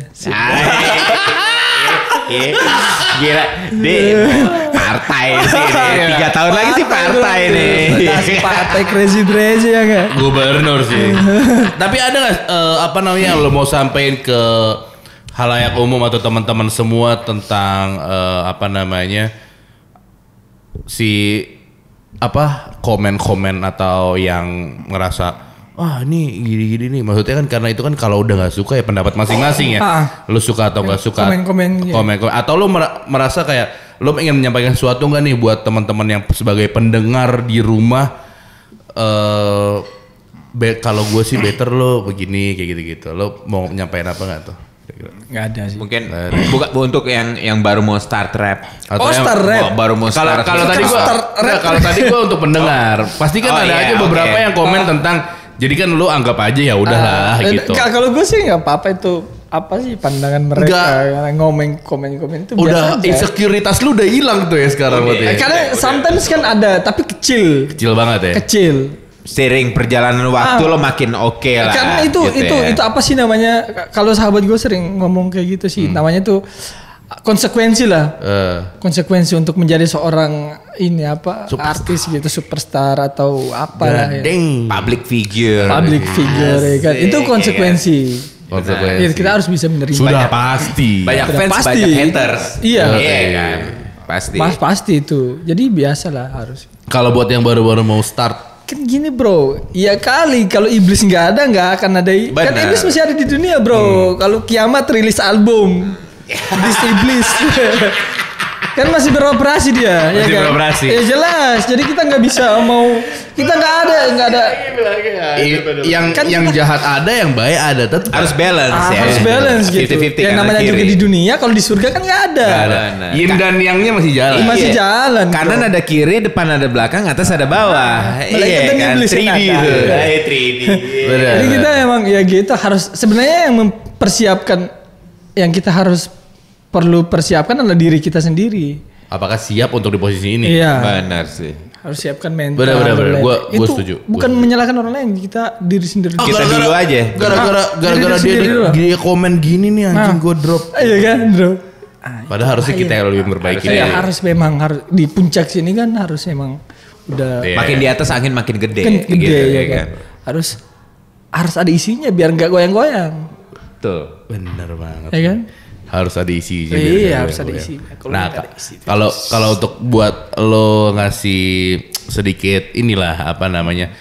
Iya, gila, dia partai sih, nih. tiga tahun lagi sih partai nih. Kasih partai crazy crazy ya enggak? Gubernur sih. Tapi ada nggak eh, apa namanya yang lo mau sampein ke halayak umum atau teman-teman semua tentang eh, apa namanya si apa komen-komen atau yang ngerasa wah ini gini-gini nih, maksudnya kan karena itu kan kalau udah nggak suka ya pendapat masing-masing ya, Ah. lu suka atau nggak suka, Komen-komen, iya. komen, komen atau lu mer- merasa kayak lu ingin menyampaikan sesuatu nggak nih buat teman-teman yang sebagai pendengar di rumah, eh be- kalau gue sih better lo begini kayak gitu-gitu, lo mau menyampaikan apa nggak tuh? Nggak ada sih. Mungkin bukan untuk yang yang baru mau start rap. Oh, yang- start rap. Ba- Baru mau Kalau start. kalau tadi gua enggak, kalau tadi gua untuk pendengar, pasti kan Oh, ada iya, aja beberapa oke. yang komen tentang jadi kan lu anggap aja ya udahlah Ah, gitu. k- Kalau gue sih nggak apa-apa itu apa sih pandangan mereka Enggak. ngomong komen-komen itu Udah biasa aja. insekuritas lu udah hilang tuh ya sekarang berarti. Eh, ya? Karena sometimes kan ada tapi kecil, Kecil banget ya. kecil. Sering perjalanan waktu Ah. lo makin oke lah. Karena itu gitu itu ya. itu apa sih namanya? Kalau sahabat gue sering ngomong kayak gitu sih, namanya tuh konsekuensi lah. Eh, Konsekuensi untuk menjadi seorang ini apa artis gitu, superstar atau apa lah ya. ding. public figure. Public figure ya kan. Itu konsekuensi. Konsekuensi. Ya, kita harus bisa menerima. Sudah pasti. Banyak Sudah fans, pasti. banyak haters. Iya. Iya kan. Pasti. Mas pasti itu. Jadi biasa lah harus. Kalau buat yang baru-baru mau start, Kan gini bro, ya kali kalau iblis nggak ada nggak akan ada. Kan Benar. iblis masih ada di dunia bro. Kalau kiamat rilis album, iblis iblis. Kan masih beroperasi dia, ya Masih kan? beroperasi. Ya jelas. Jadi kita nggak bisa mau, kita nggak ada, nggak ada. i- yang Kan yang kita- jahat ada, yang baik ada, tetap Harus balance Ah, ya. harus balance gitu. fifty fifty Yang kanan namanya kiri. juga di dunia, kalau di surga kan nggak ada. Nggak ada. Benar. Yin dan yangnya masih jalan. Iya. Masih Iya. jalan, bro. Kanan ada kiri, depan ada belakang, atas ada bawah. Malaikat Iya dan kan. iblis tiga D yang itu. ada. Eh, tiga D. Benar. Jadi kita emang ya gitu harus sebenarnya yang mempersiapkan yang kita harus perlu persiapkan adalah diri kita sendiri. Apakah siap untuk di posisi ini? Iya. Benar sih. Harus siapkan mental. Benar, benar, benar. dan lain. Gua- gua Itu setuju. Gua bukan setuju. menyalahkan orang lain, kita diri sendiri. Ah, Kita gara-gara- dulu aja. Gara-gara Ah, gara-gara diri dia sendiri dulu. dia komen gini nih anjing Ah. gue drop. Iya kan, bro. Padahal harusnya kita yang lebih memperbaiki. Ya, diri. harus memang harus di puncak sini kan harus memang udah Iya. Makin di atas angin makin gede. kan gede gitu, ya ya kan. Harus harus ada isinya biar nggak goyang-goyang. Tuh. Bener banget. Ya kan? Harus ada isinya. Iya, biar- harus biar- ada biar- isinya. Kalau Nah, nggak ada ka- isi, kalau kalau untuk buat lo ngasih sedikit inilah apa namanya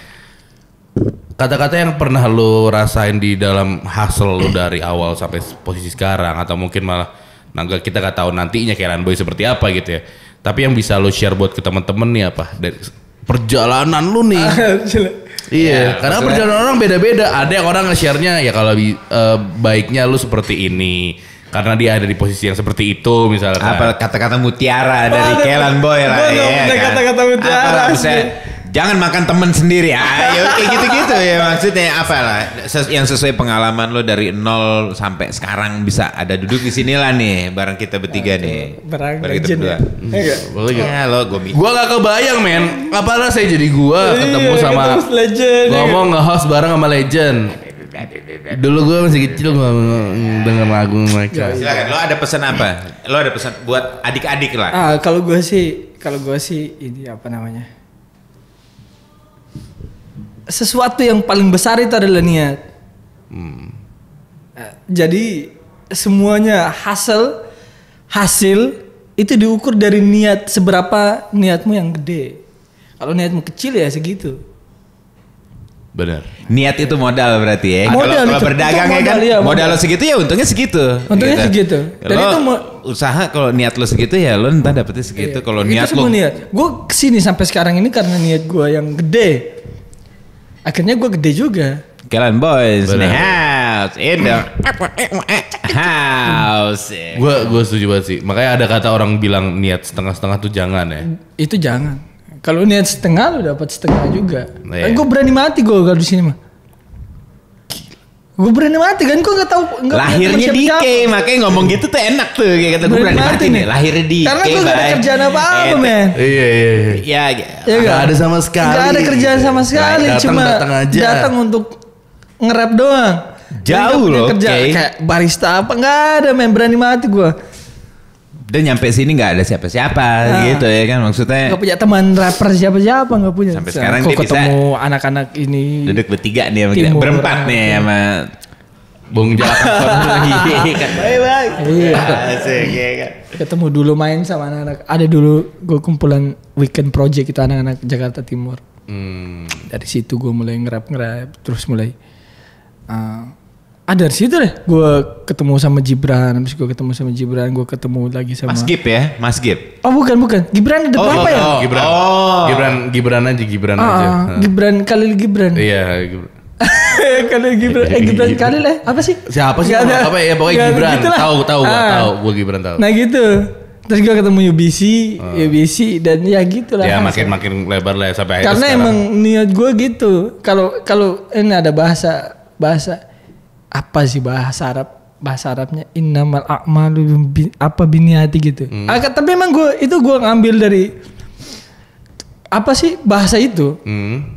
kata-kata yang pernah lo rasain di dalam hustle lo dari awal sampai posisi sekarang atau mungkin malah nah nggak- kita nggak tahu nantinya Kelan Boy seperti apa gitu ya. Tapi yang bisa lo share buat ke teman-teman nih apa dari perjalanan lo nih. Iya, Ya, karena maksudnya- perjalanan orang beda-beda. Ada yang orang nge-share-nya ya kalau bi- eh, baiknya lu seperti ini. Karena dia ada di posisi yang seperti itu misalkan. Apa kata-kata mutiara dari ada- Kelan Boy lah gua nggak ya punya kan? kata-kata mutiara, Apa lah, asli. misalnya, jangan makan temen sendiri. Ayo kayak gitu-gitu ya maksudnya apa lah ses- yang sesuai pengalaman lo dari nol sampai sekarang bisa ada duduk di sini lah nih bareng kita bertiga nih. Barang Bareng kita legend ya. berdua. Iya nggak? Boleh gak? Ya lo gue mikir. Gua gak kebayang men. Apalah saya jadi gua ketemu Iya, sama ketemu legend, ya ngomong nge-host bareng sama legend. Dulu gua masih kecil gua denger lagu mereka. Silakan lo ada pesan apa? Lo ada pesan buat adik-adik lah. Ah, kalau gue sih, kalau gue sih ini apa namanya? Sesuatu yang paling besar itu adalah niat. Eh, Jadi semuanya hasil hasil itu diukur dari niat seberapa niatmu yang gede. Kalau niatmu kecil ya segitu. Bener. Niat itu modal berarti ya. Kalau Modal kalau itu. berdagang Itu ya kan modal, iya, modal modal. lo segitu ya untungnya segitu. Untungnya segitu. Dan Lo itu mo- usaha kalau niat lo segitu ya lo ntar dapetnya segitu. Iya. Kalau Itu niat semua lo niat. Gue kesini sampai sekarang ini karena niat gue yang gede. Akhirnya gue gede juga. Kelan Boys in the Benar. house, in the house. Gua gua setuju banget sih. Makanya ada kata orang bilang niat setengah-setengah tuh jangan ya. Itu jangan. Kalau niat setengah lo dapat setengah juga. Iya. Gue berani mati gue kalau di sini mah. Gue berani mati kan, gue nggak tahu. Nggak Lahirnya siapa di siapa. K, makanya ngomong gitu tuh enak tuh. Kayak kata gue berani mati nih. Lahirnya di K. Karena gue gak ada kerjaan apa-apa men. Iya iya. iya. Ya, Ya Nggak ada sama sekali. Gak ada kerjaan sama sekali. Datang- Cuma datang aja. datang untuk nge-rap doang. Jauh Nggak punya loh, kerjaan. Kay. Kayak barista apa nggak ada men, berani mati gue. dan nyampe sini nggak ada siapa-siapa Nah. gitu ya kan maksudnya. Gak punya teman rapper siapa-siapa nggak punya. Sampai sekarang Kok dia bisa ketemu anak-anak ini. Duduk bertiga nih sama kita. Timur, Berempat nih iya. sama Bung Jakarta lagi. Bye bye. Iya. Asik ya kan. Ketemu dulu main sama anak-anak. Ada dulu gue kumpulan weekend project itu anak-anak Jakarta Timur. Hmm. Dari situ gue mulai ngerap-ngerap, terus mulai uh, ada dari situ deh. Gue ketemu sama Gibran, habis gue ketemu sama Gibran, gue ketemu lagi sama. Mas Gib ya, Mas Gib. Oh bukan bukan, Gibran ada berapa ya? Oh, Gibran. Oh. Gibran, Gibran aja, Gibran Ah, aja. ah, Gibran Khalil Gibran. Iya, Gibran. Khalil Gibran, eh Gibran Khalil eh apa sih? Siapa sih? Gak ada. Apa ya pokoknya Gak ada, Gibran. gitulah. Tahu tahu gua Ah. tahu, gua Gibran tahu. Nah gitu. Terus gue ketemu U B C, U B C dan ya gitulah. Ya makin makin lebar lah sampai akhirnya Karena sekarang. emang niat gue gitu. Kalau kalau ini ada bahasa bahasa apa sih bahasa Arab? Bahasa Arabnya innamal a'malu bi, apa biniati gitu. Hmm. Ah, tapi emang gue itu gue ngambil dari apa sih bahasa itu? Hmm.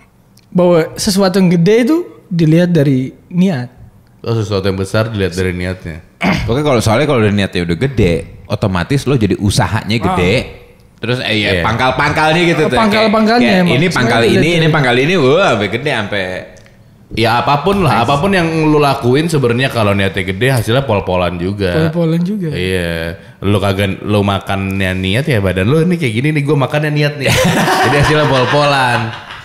Bahwa sesuatu yang gede itu dilihat dari niat. Oh, sesuatu yang besar dilihat dari niatnya. Pokoknya kalau soalnya kalau udah niatnya udah gede, otomatis lo jadi usahanya gede. Terus eh ya Iya. pangkal-pangkalnya gitu tuh. Pangkal-pangkalnya Kayak- kayak emang. ini pangkal Semuanya ini, dilihat ini dari- pangkal ini, wah sampai gede sampai Ya apapun lah, apapun yang lu lakuin sebenarnya kalau niatnya gede hasilnya pol-polan juga. Pol-polan juga. Iya, lu kagak lu makannya niat ya badan lu ini kayak gini nih, gue makannya niat nih. Jadi hasilnya pol-polan.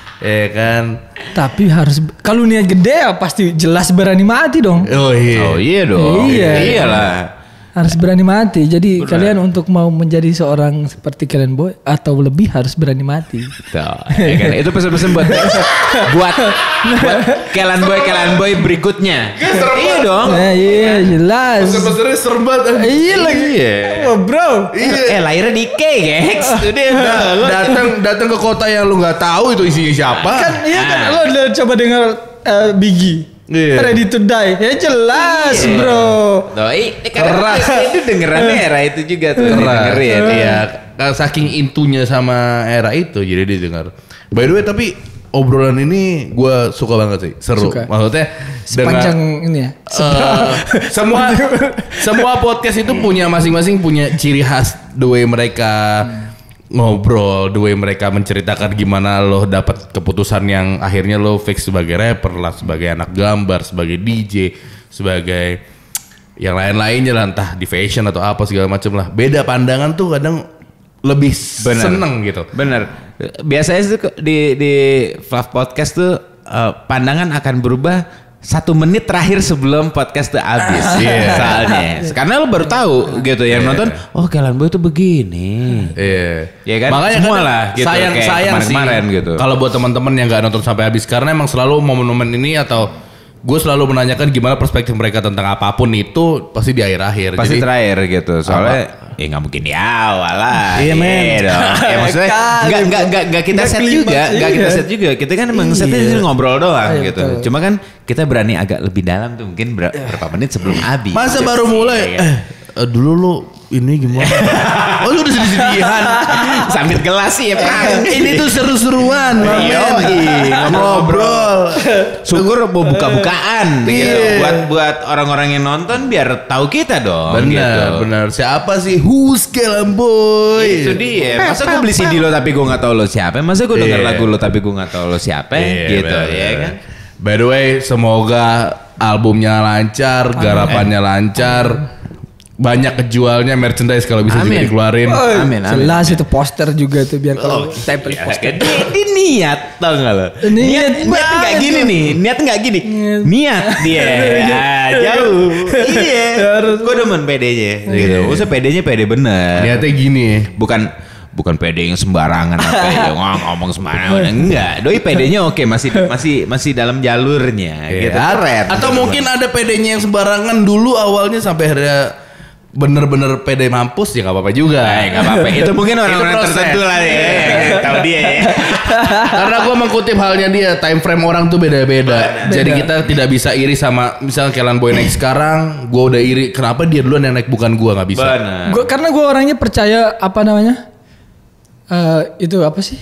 Ya kan. Tapi harus kalau niat gede ya pasti jelas berani mati dong. Oh iya. oh iya dong. Iya. Iyalah. Harus berani mati. Jadi kalian untuk mau menjadi seorang seperti kalian boy atau lebih harus berani mati. Tuh, ya kan? Itu pesan-pesan buat buat buat Kelan Boy Kelan Boy berikutnya. Iya dong. Nah, iya jelas. Pesan-pesannya serem banget. Iya lagi. Iya. Oh, bro. Eh lahirnya di K, Gex. Udah udah. lo- Datang datang ke kota yang lu nggak tahu itu isinya siapa. Kan iya kan lo udah coba dengar uh, Biggie. Iya. Ready to die. Ya jelas, Iya. bro. Tuh, i- ini karena itu dengerannya era itu juga tuh. Keras. Dengerin. Iya, K- saking intunya sama era itu jadi dia dengar. By the way, tapi obrolan ini gue suka banget sih, seru. Suka. Maksudnya Sepanjang dengan, ini ya. eh, semua semua podcast itu punya masing-masing punya ciri khas the way mereka ngobrol, the way mereka menceritakan gimana lo dapat keputusan yang akhirnya lo fix sebagai rapper lah, sebagai anak gambar, sebagai D J, sebagai yang lain-lainnya lah, entah di fashion atau apa segala macam lah. Beda pandangan tuh kadang lebih Bener. seneng gitu. Bener. Biasanya tuh di di Fluff Podcast tuh eh, pandangan akan berubah satu menit terakhir sebelum podcast tuh habis. Iya. Soalnya. Karena lo baru tahu gitu yang nonton. Oh Kelan Boy tuh begini. Iya. Ya kan? Makanya Semua kadang lah gitu, sayang kayak sayang sih. kemarin-kemarin gitu. Kalau buat teman-teman yang nggak nonton sampai habis karena emang selalu momen-momen ini atau gue selalu menanyakan gimana perspektif mereka tentang apapun itu pasti di akhir-akhir. Pasti Jadi terakhir gitu. Soalnya ya nggak mungkin di awal lah. Iya, men. Iya dong. Ya maksudnya Kan. nggak nggak nggak nggak kita Nggak set klimaks, juga, nggak kita iya. set juga. Kita kan emang setnya Iya. sih ngobrol doang Iya, gitu. betul. Cuma kan kita berani agak lebih dalam tuh mungkin ber- berapa menit sebelum habis. masa baru mulai? Iya, Eh, eh, dulu lu ini gimana? Oh lu udah sedih-sedihan. Sambil gelas sih ya Pak. Ini tuh seru-seruan, Yo, ngobrol. Syukur mau buka-bukaan gitu. Iya. Buat buat orang-orang yang nonton biar tahu kita dong. Benar, gitu. benar. Siapa sih Who's Kelan Boy? Itu dia. Masa gue beli C D lo tapi gue nggak tahu lo siapa? Masa gue denger Iya. lagu lo tapi gue nggak tahu lo siapa? Iya, gitu benar, ya benar. kan? By the way, semoga albumnya lancar, garapannya lancar, banyak kejualnya, merchandise kalau bisa juga Amin. dikeluarin. Amin, amin. Jelas itu poster juga tuh biar kalau tempel poster. Dia, dia niat tau gak lo? Niat niat niat banget nggak gini tuh. nih, niat nggak gini, Niat. niat dia, ah, jauh, iya, gue demen pedenya, gitu, usah pedenya pede bener, Niatnya gini. bukan bukan pede yang sembarangan apa ya ngomong, ngomong sembarangan, enggak, doi pedenya oke, masih masih masih dalam jalurnya, Iya. gitu, keren. Atau mungkin ada pedenya yang sembarangan dulu awalnya sampai akhirnya bener-bener pede mampus ya nggak apa-apa juga. Eh, nggak apa-apa. Itu mungkin orang-orang Itu proses. tertentu lah ya. Tahu dia ya. Karena gue mengutip halnya dia, time frame orang tuh beda-beda. Jadi kita tidak bisa iri sama misalnya Kelan Boy naik sekarang, gue udah iri. Kenapa dia duluan yang naik bukan gue, nggak bisa. Benar. Gua karena gue orangnya percaya apa namanya? Eh itu apa sih?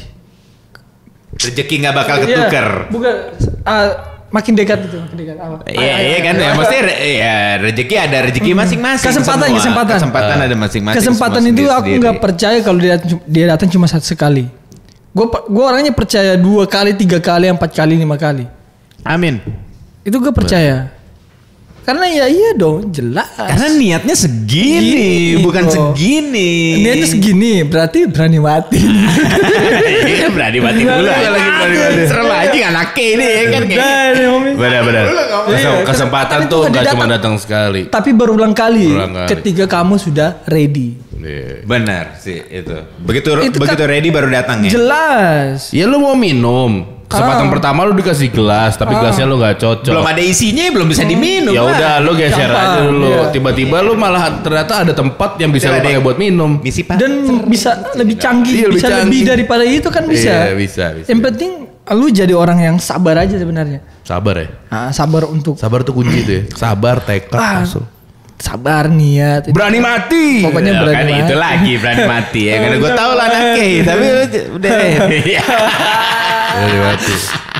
Rezeki nggak bakal Iya, ketuker. bukan ah, makin dekat itu, makin dekat apa? Iya, iya kan ya. Maksudnya re- ya rezeki ada rezeki masing-masing. Kesempatan, semua. kesempatan. Kesempatan ada masing-masing. Kesempatan semua itu aku sendiri-sendiri. nggak percaya kalau dia datang, dia datang cuma satu sekali. Gue gue orangnya percaya dua kali, tiga kali, empat kali, lima kali. Amin. Itu gue percaya. Karena ya iya dong, jelas. Karena niatnya segini, Gini, bukan kok. segini. Niatnya segini, berarti berani mati. Iya berani mati pula. lagi berani mati. Serem aja anaknya ini ya kan. Benar, Om. Benar-benar. Iya, Kesempatan tapi tuh Tuhan nggak dia cuma datang. datang sekali. Tapi berulang kali, Berulang kali. ketika kamu sudah ready. Iya. Benar sih itu. Begitu Itu begitu kan ready baru datang ya. Jelas. Ya lu mau minum. Kesempatan Ah. pertama lu dikasih gelas, tapi gelasnya lu nggak cocok. Belum ada isinya, belum bisa diminum. Ya lah. udah, lu geser Gampang, aja dulu. iya. Tiba-tiba lu malah ternyata ada tempat yang bisa Udah lu ada pakai buat minum. Misi pak. Dan bisa lebih canggih, Iya, lebih bisa canggih. lebih daripada itu kan bisa. Iya, bisa, bisa. Yang penting lu jadi orang yang sabar aja sebenarnya. Sabar ya. Ah, sabar untuk Sabar tuh kunci tuh ya. Sabar, tekad, Ah, langsung. sabar niat. Berani mati. Pokoknya Ya, berani kan mati. itu lagi berani mati ya. Karena gue tau lah anaknya, tapi udah. Berani mati.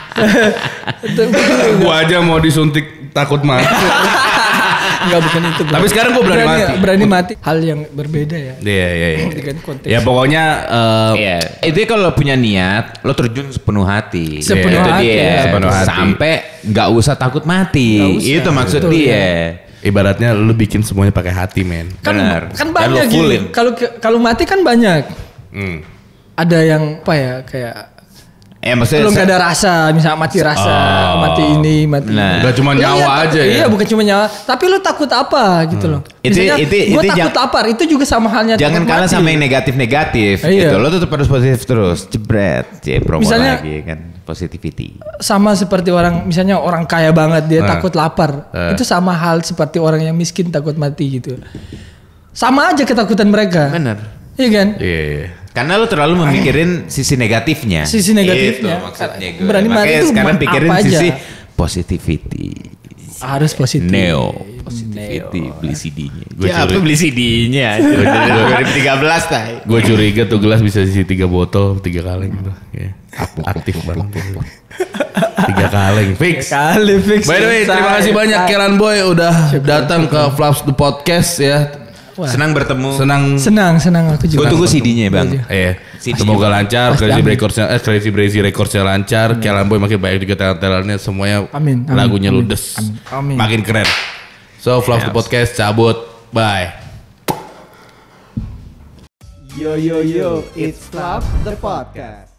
Gua aja mau disuntik takut mati. Enggak bukan itu. bro. Tapi sekarang gua berani mati. Berani mati. Hal yang berbeda ya. Iya, iya, iya. Dengan konteks. Ya pokoknya eh, Iya, itu kalau punya niat, lo terjun sepenuh hati. Sepenuh Itu hati, dia. ya. Sepenuh hati. Sampai nggak usah takut mati. Nggak usah. Itu maksud Betul, dia. ya. ibaratnya lu bikin semuanya pakai hati, men. Kan, Benar. kan Dan banyak lo gitu. fullin. Kalau kalau mati kan banyak. Hmm. Ada yang apa ya kayak Eh maksudnya lu nggak ada rasa, misalnya mati rasa, Oh. mati ini, mati Nah. ini. Gak cuma Ya, nyawa iya, aja tapi- ya. Iya, bukan cuma nyawa. Tapi lu takut apa gitu loh. Itu- Misalnya, itu- gua itu takut jang- apa? Itu juga sama halnya. jangan takut kalah mati. sama yang negatif-negatif Iya. gitu. Lo tetap harus positif terus. Jebret. Cie, promo Misalnya- lagi kan. Positivity. Sama seperti orang, misalnya orang kaya banget dia Nah. takut lapar. Eh. Itu sama hal seperti orang yang miskin takut mati gitu. Sama aja ketakutan mereka. Bener. Iya kan? Iya, iya. Karena lo terlalu memikirin sisi negatifnya. Sisi negatifnya. Itu maksudnya gue. Berani mati Makanya itu sekarang ma- pikirin apa aja. sisi positivity. Harus positif. Neo. Positivity. Beli C D-nya. Gua Ya, apa curi. beli C D-nya? dua ribu tiga belas tay. Gue curiga tuh gelas bisa isi tiga botol tiga kaleng gitu. Ya. Aktif banget. Tiga kaleng fix. Kali fix. By the way, terima kasih banyak Kelan Boy udah datang ke Flaps the Podcast ya. Wah. Senang bertemu. Senang. Senang, senang aku Gue juga. tunggu C D-nya bang. Eh, C D semoga lancar, Pasti, Crazy amin. Recordsnya, eh Crazy Crazy Recordsnya lancar, Kelan Boy makin banyak juga talent-talentnya, semuanya Amin, amin, lagunya amin, ludes, amin, amin. makin keren. So, Flaps the Podcast cabut, bye. Yo yo yo, it's Flap the podcast.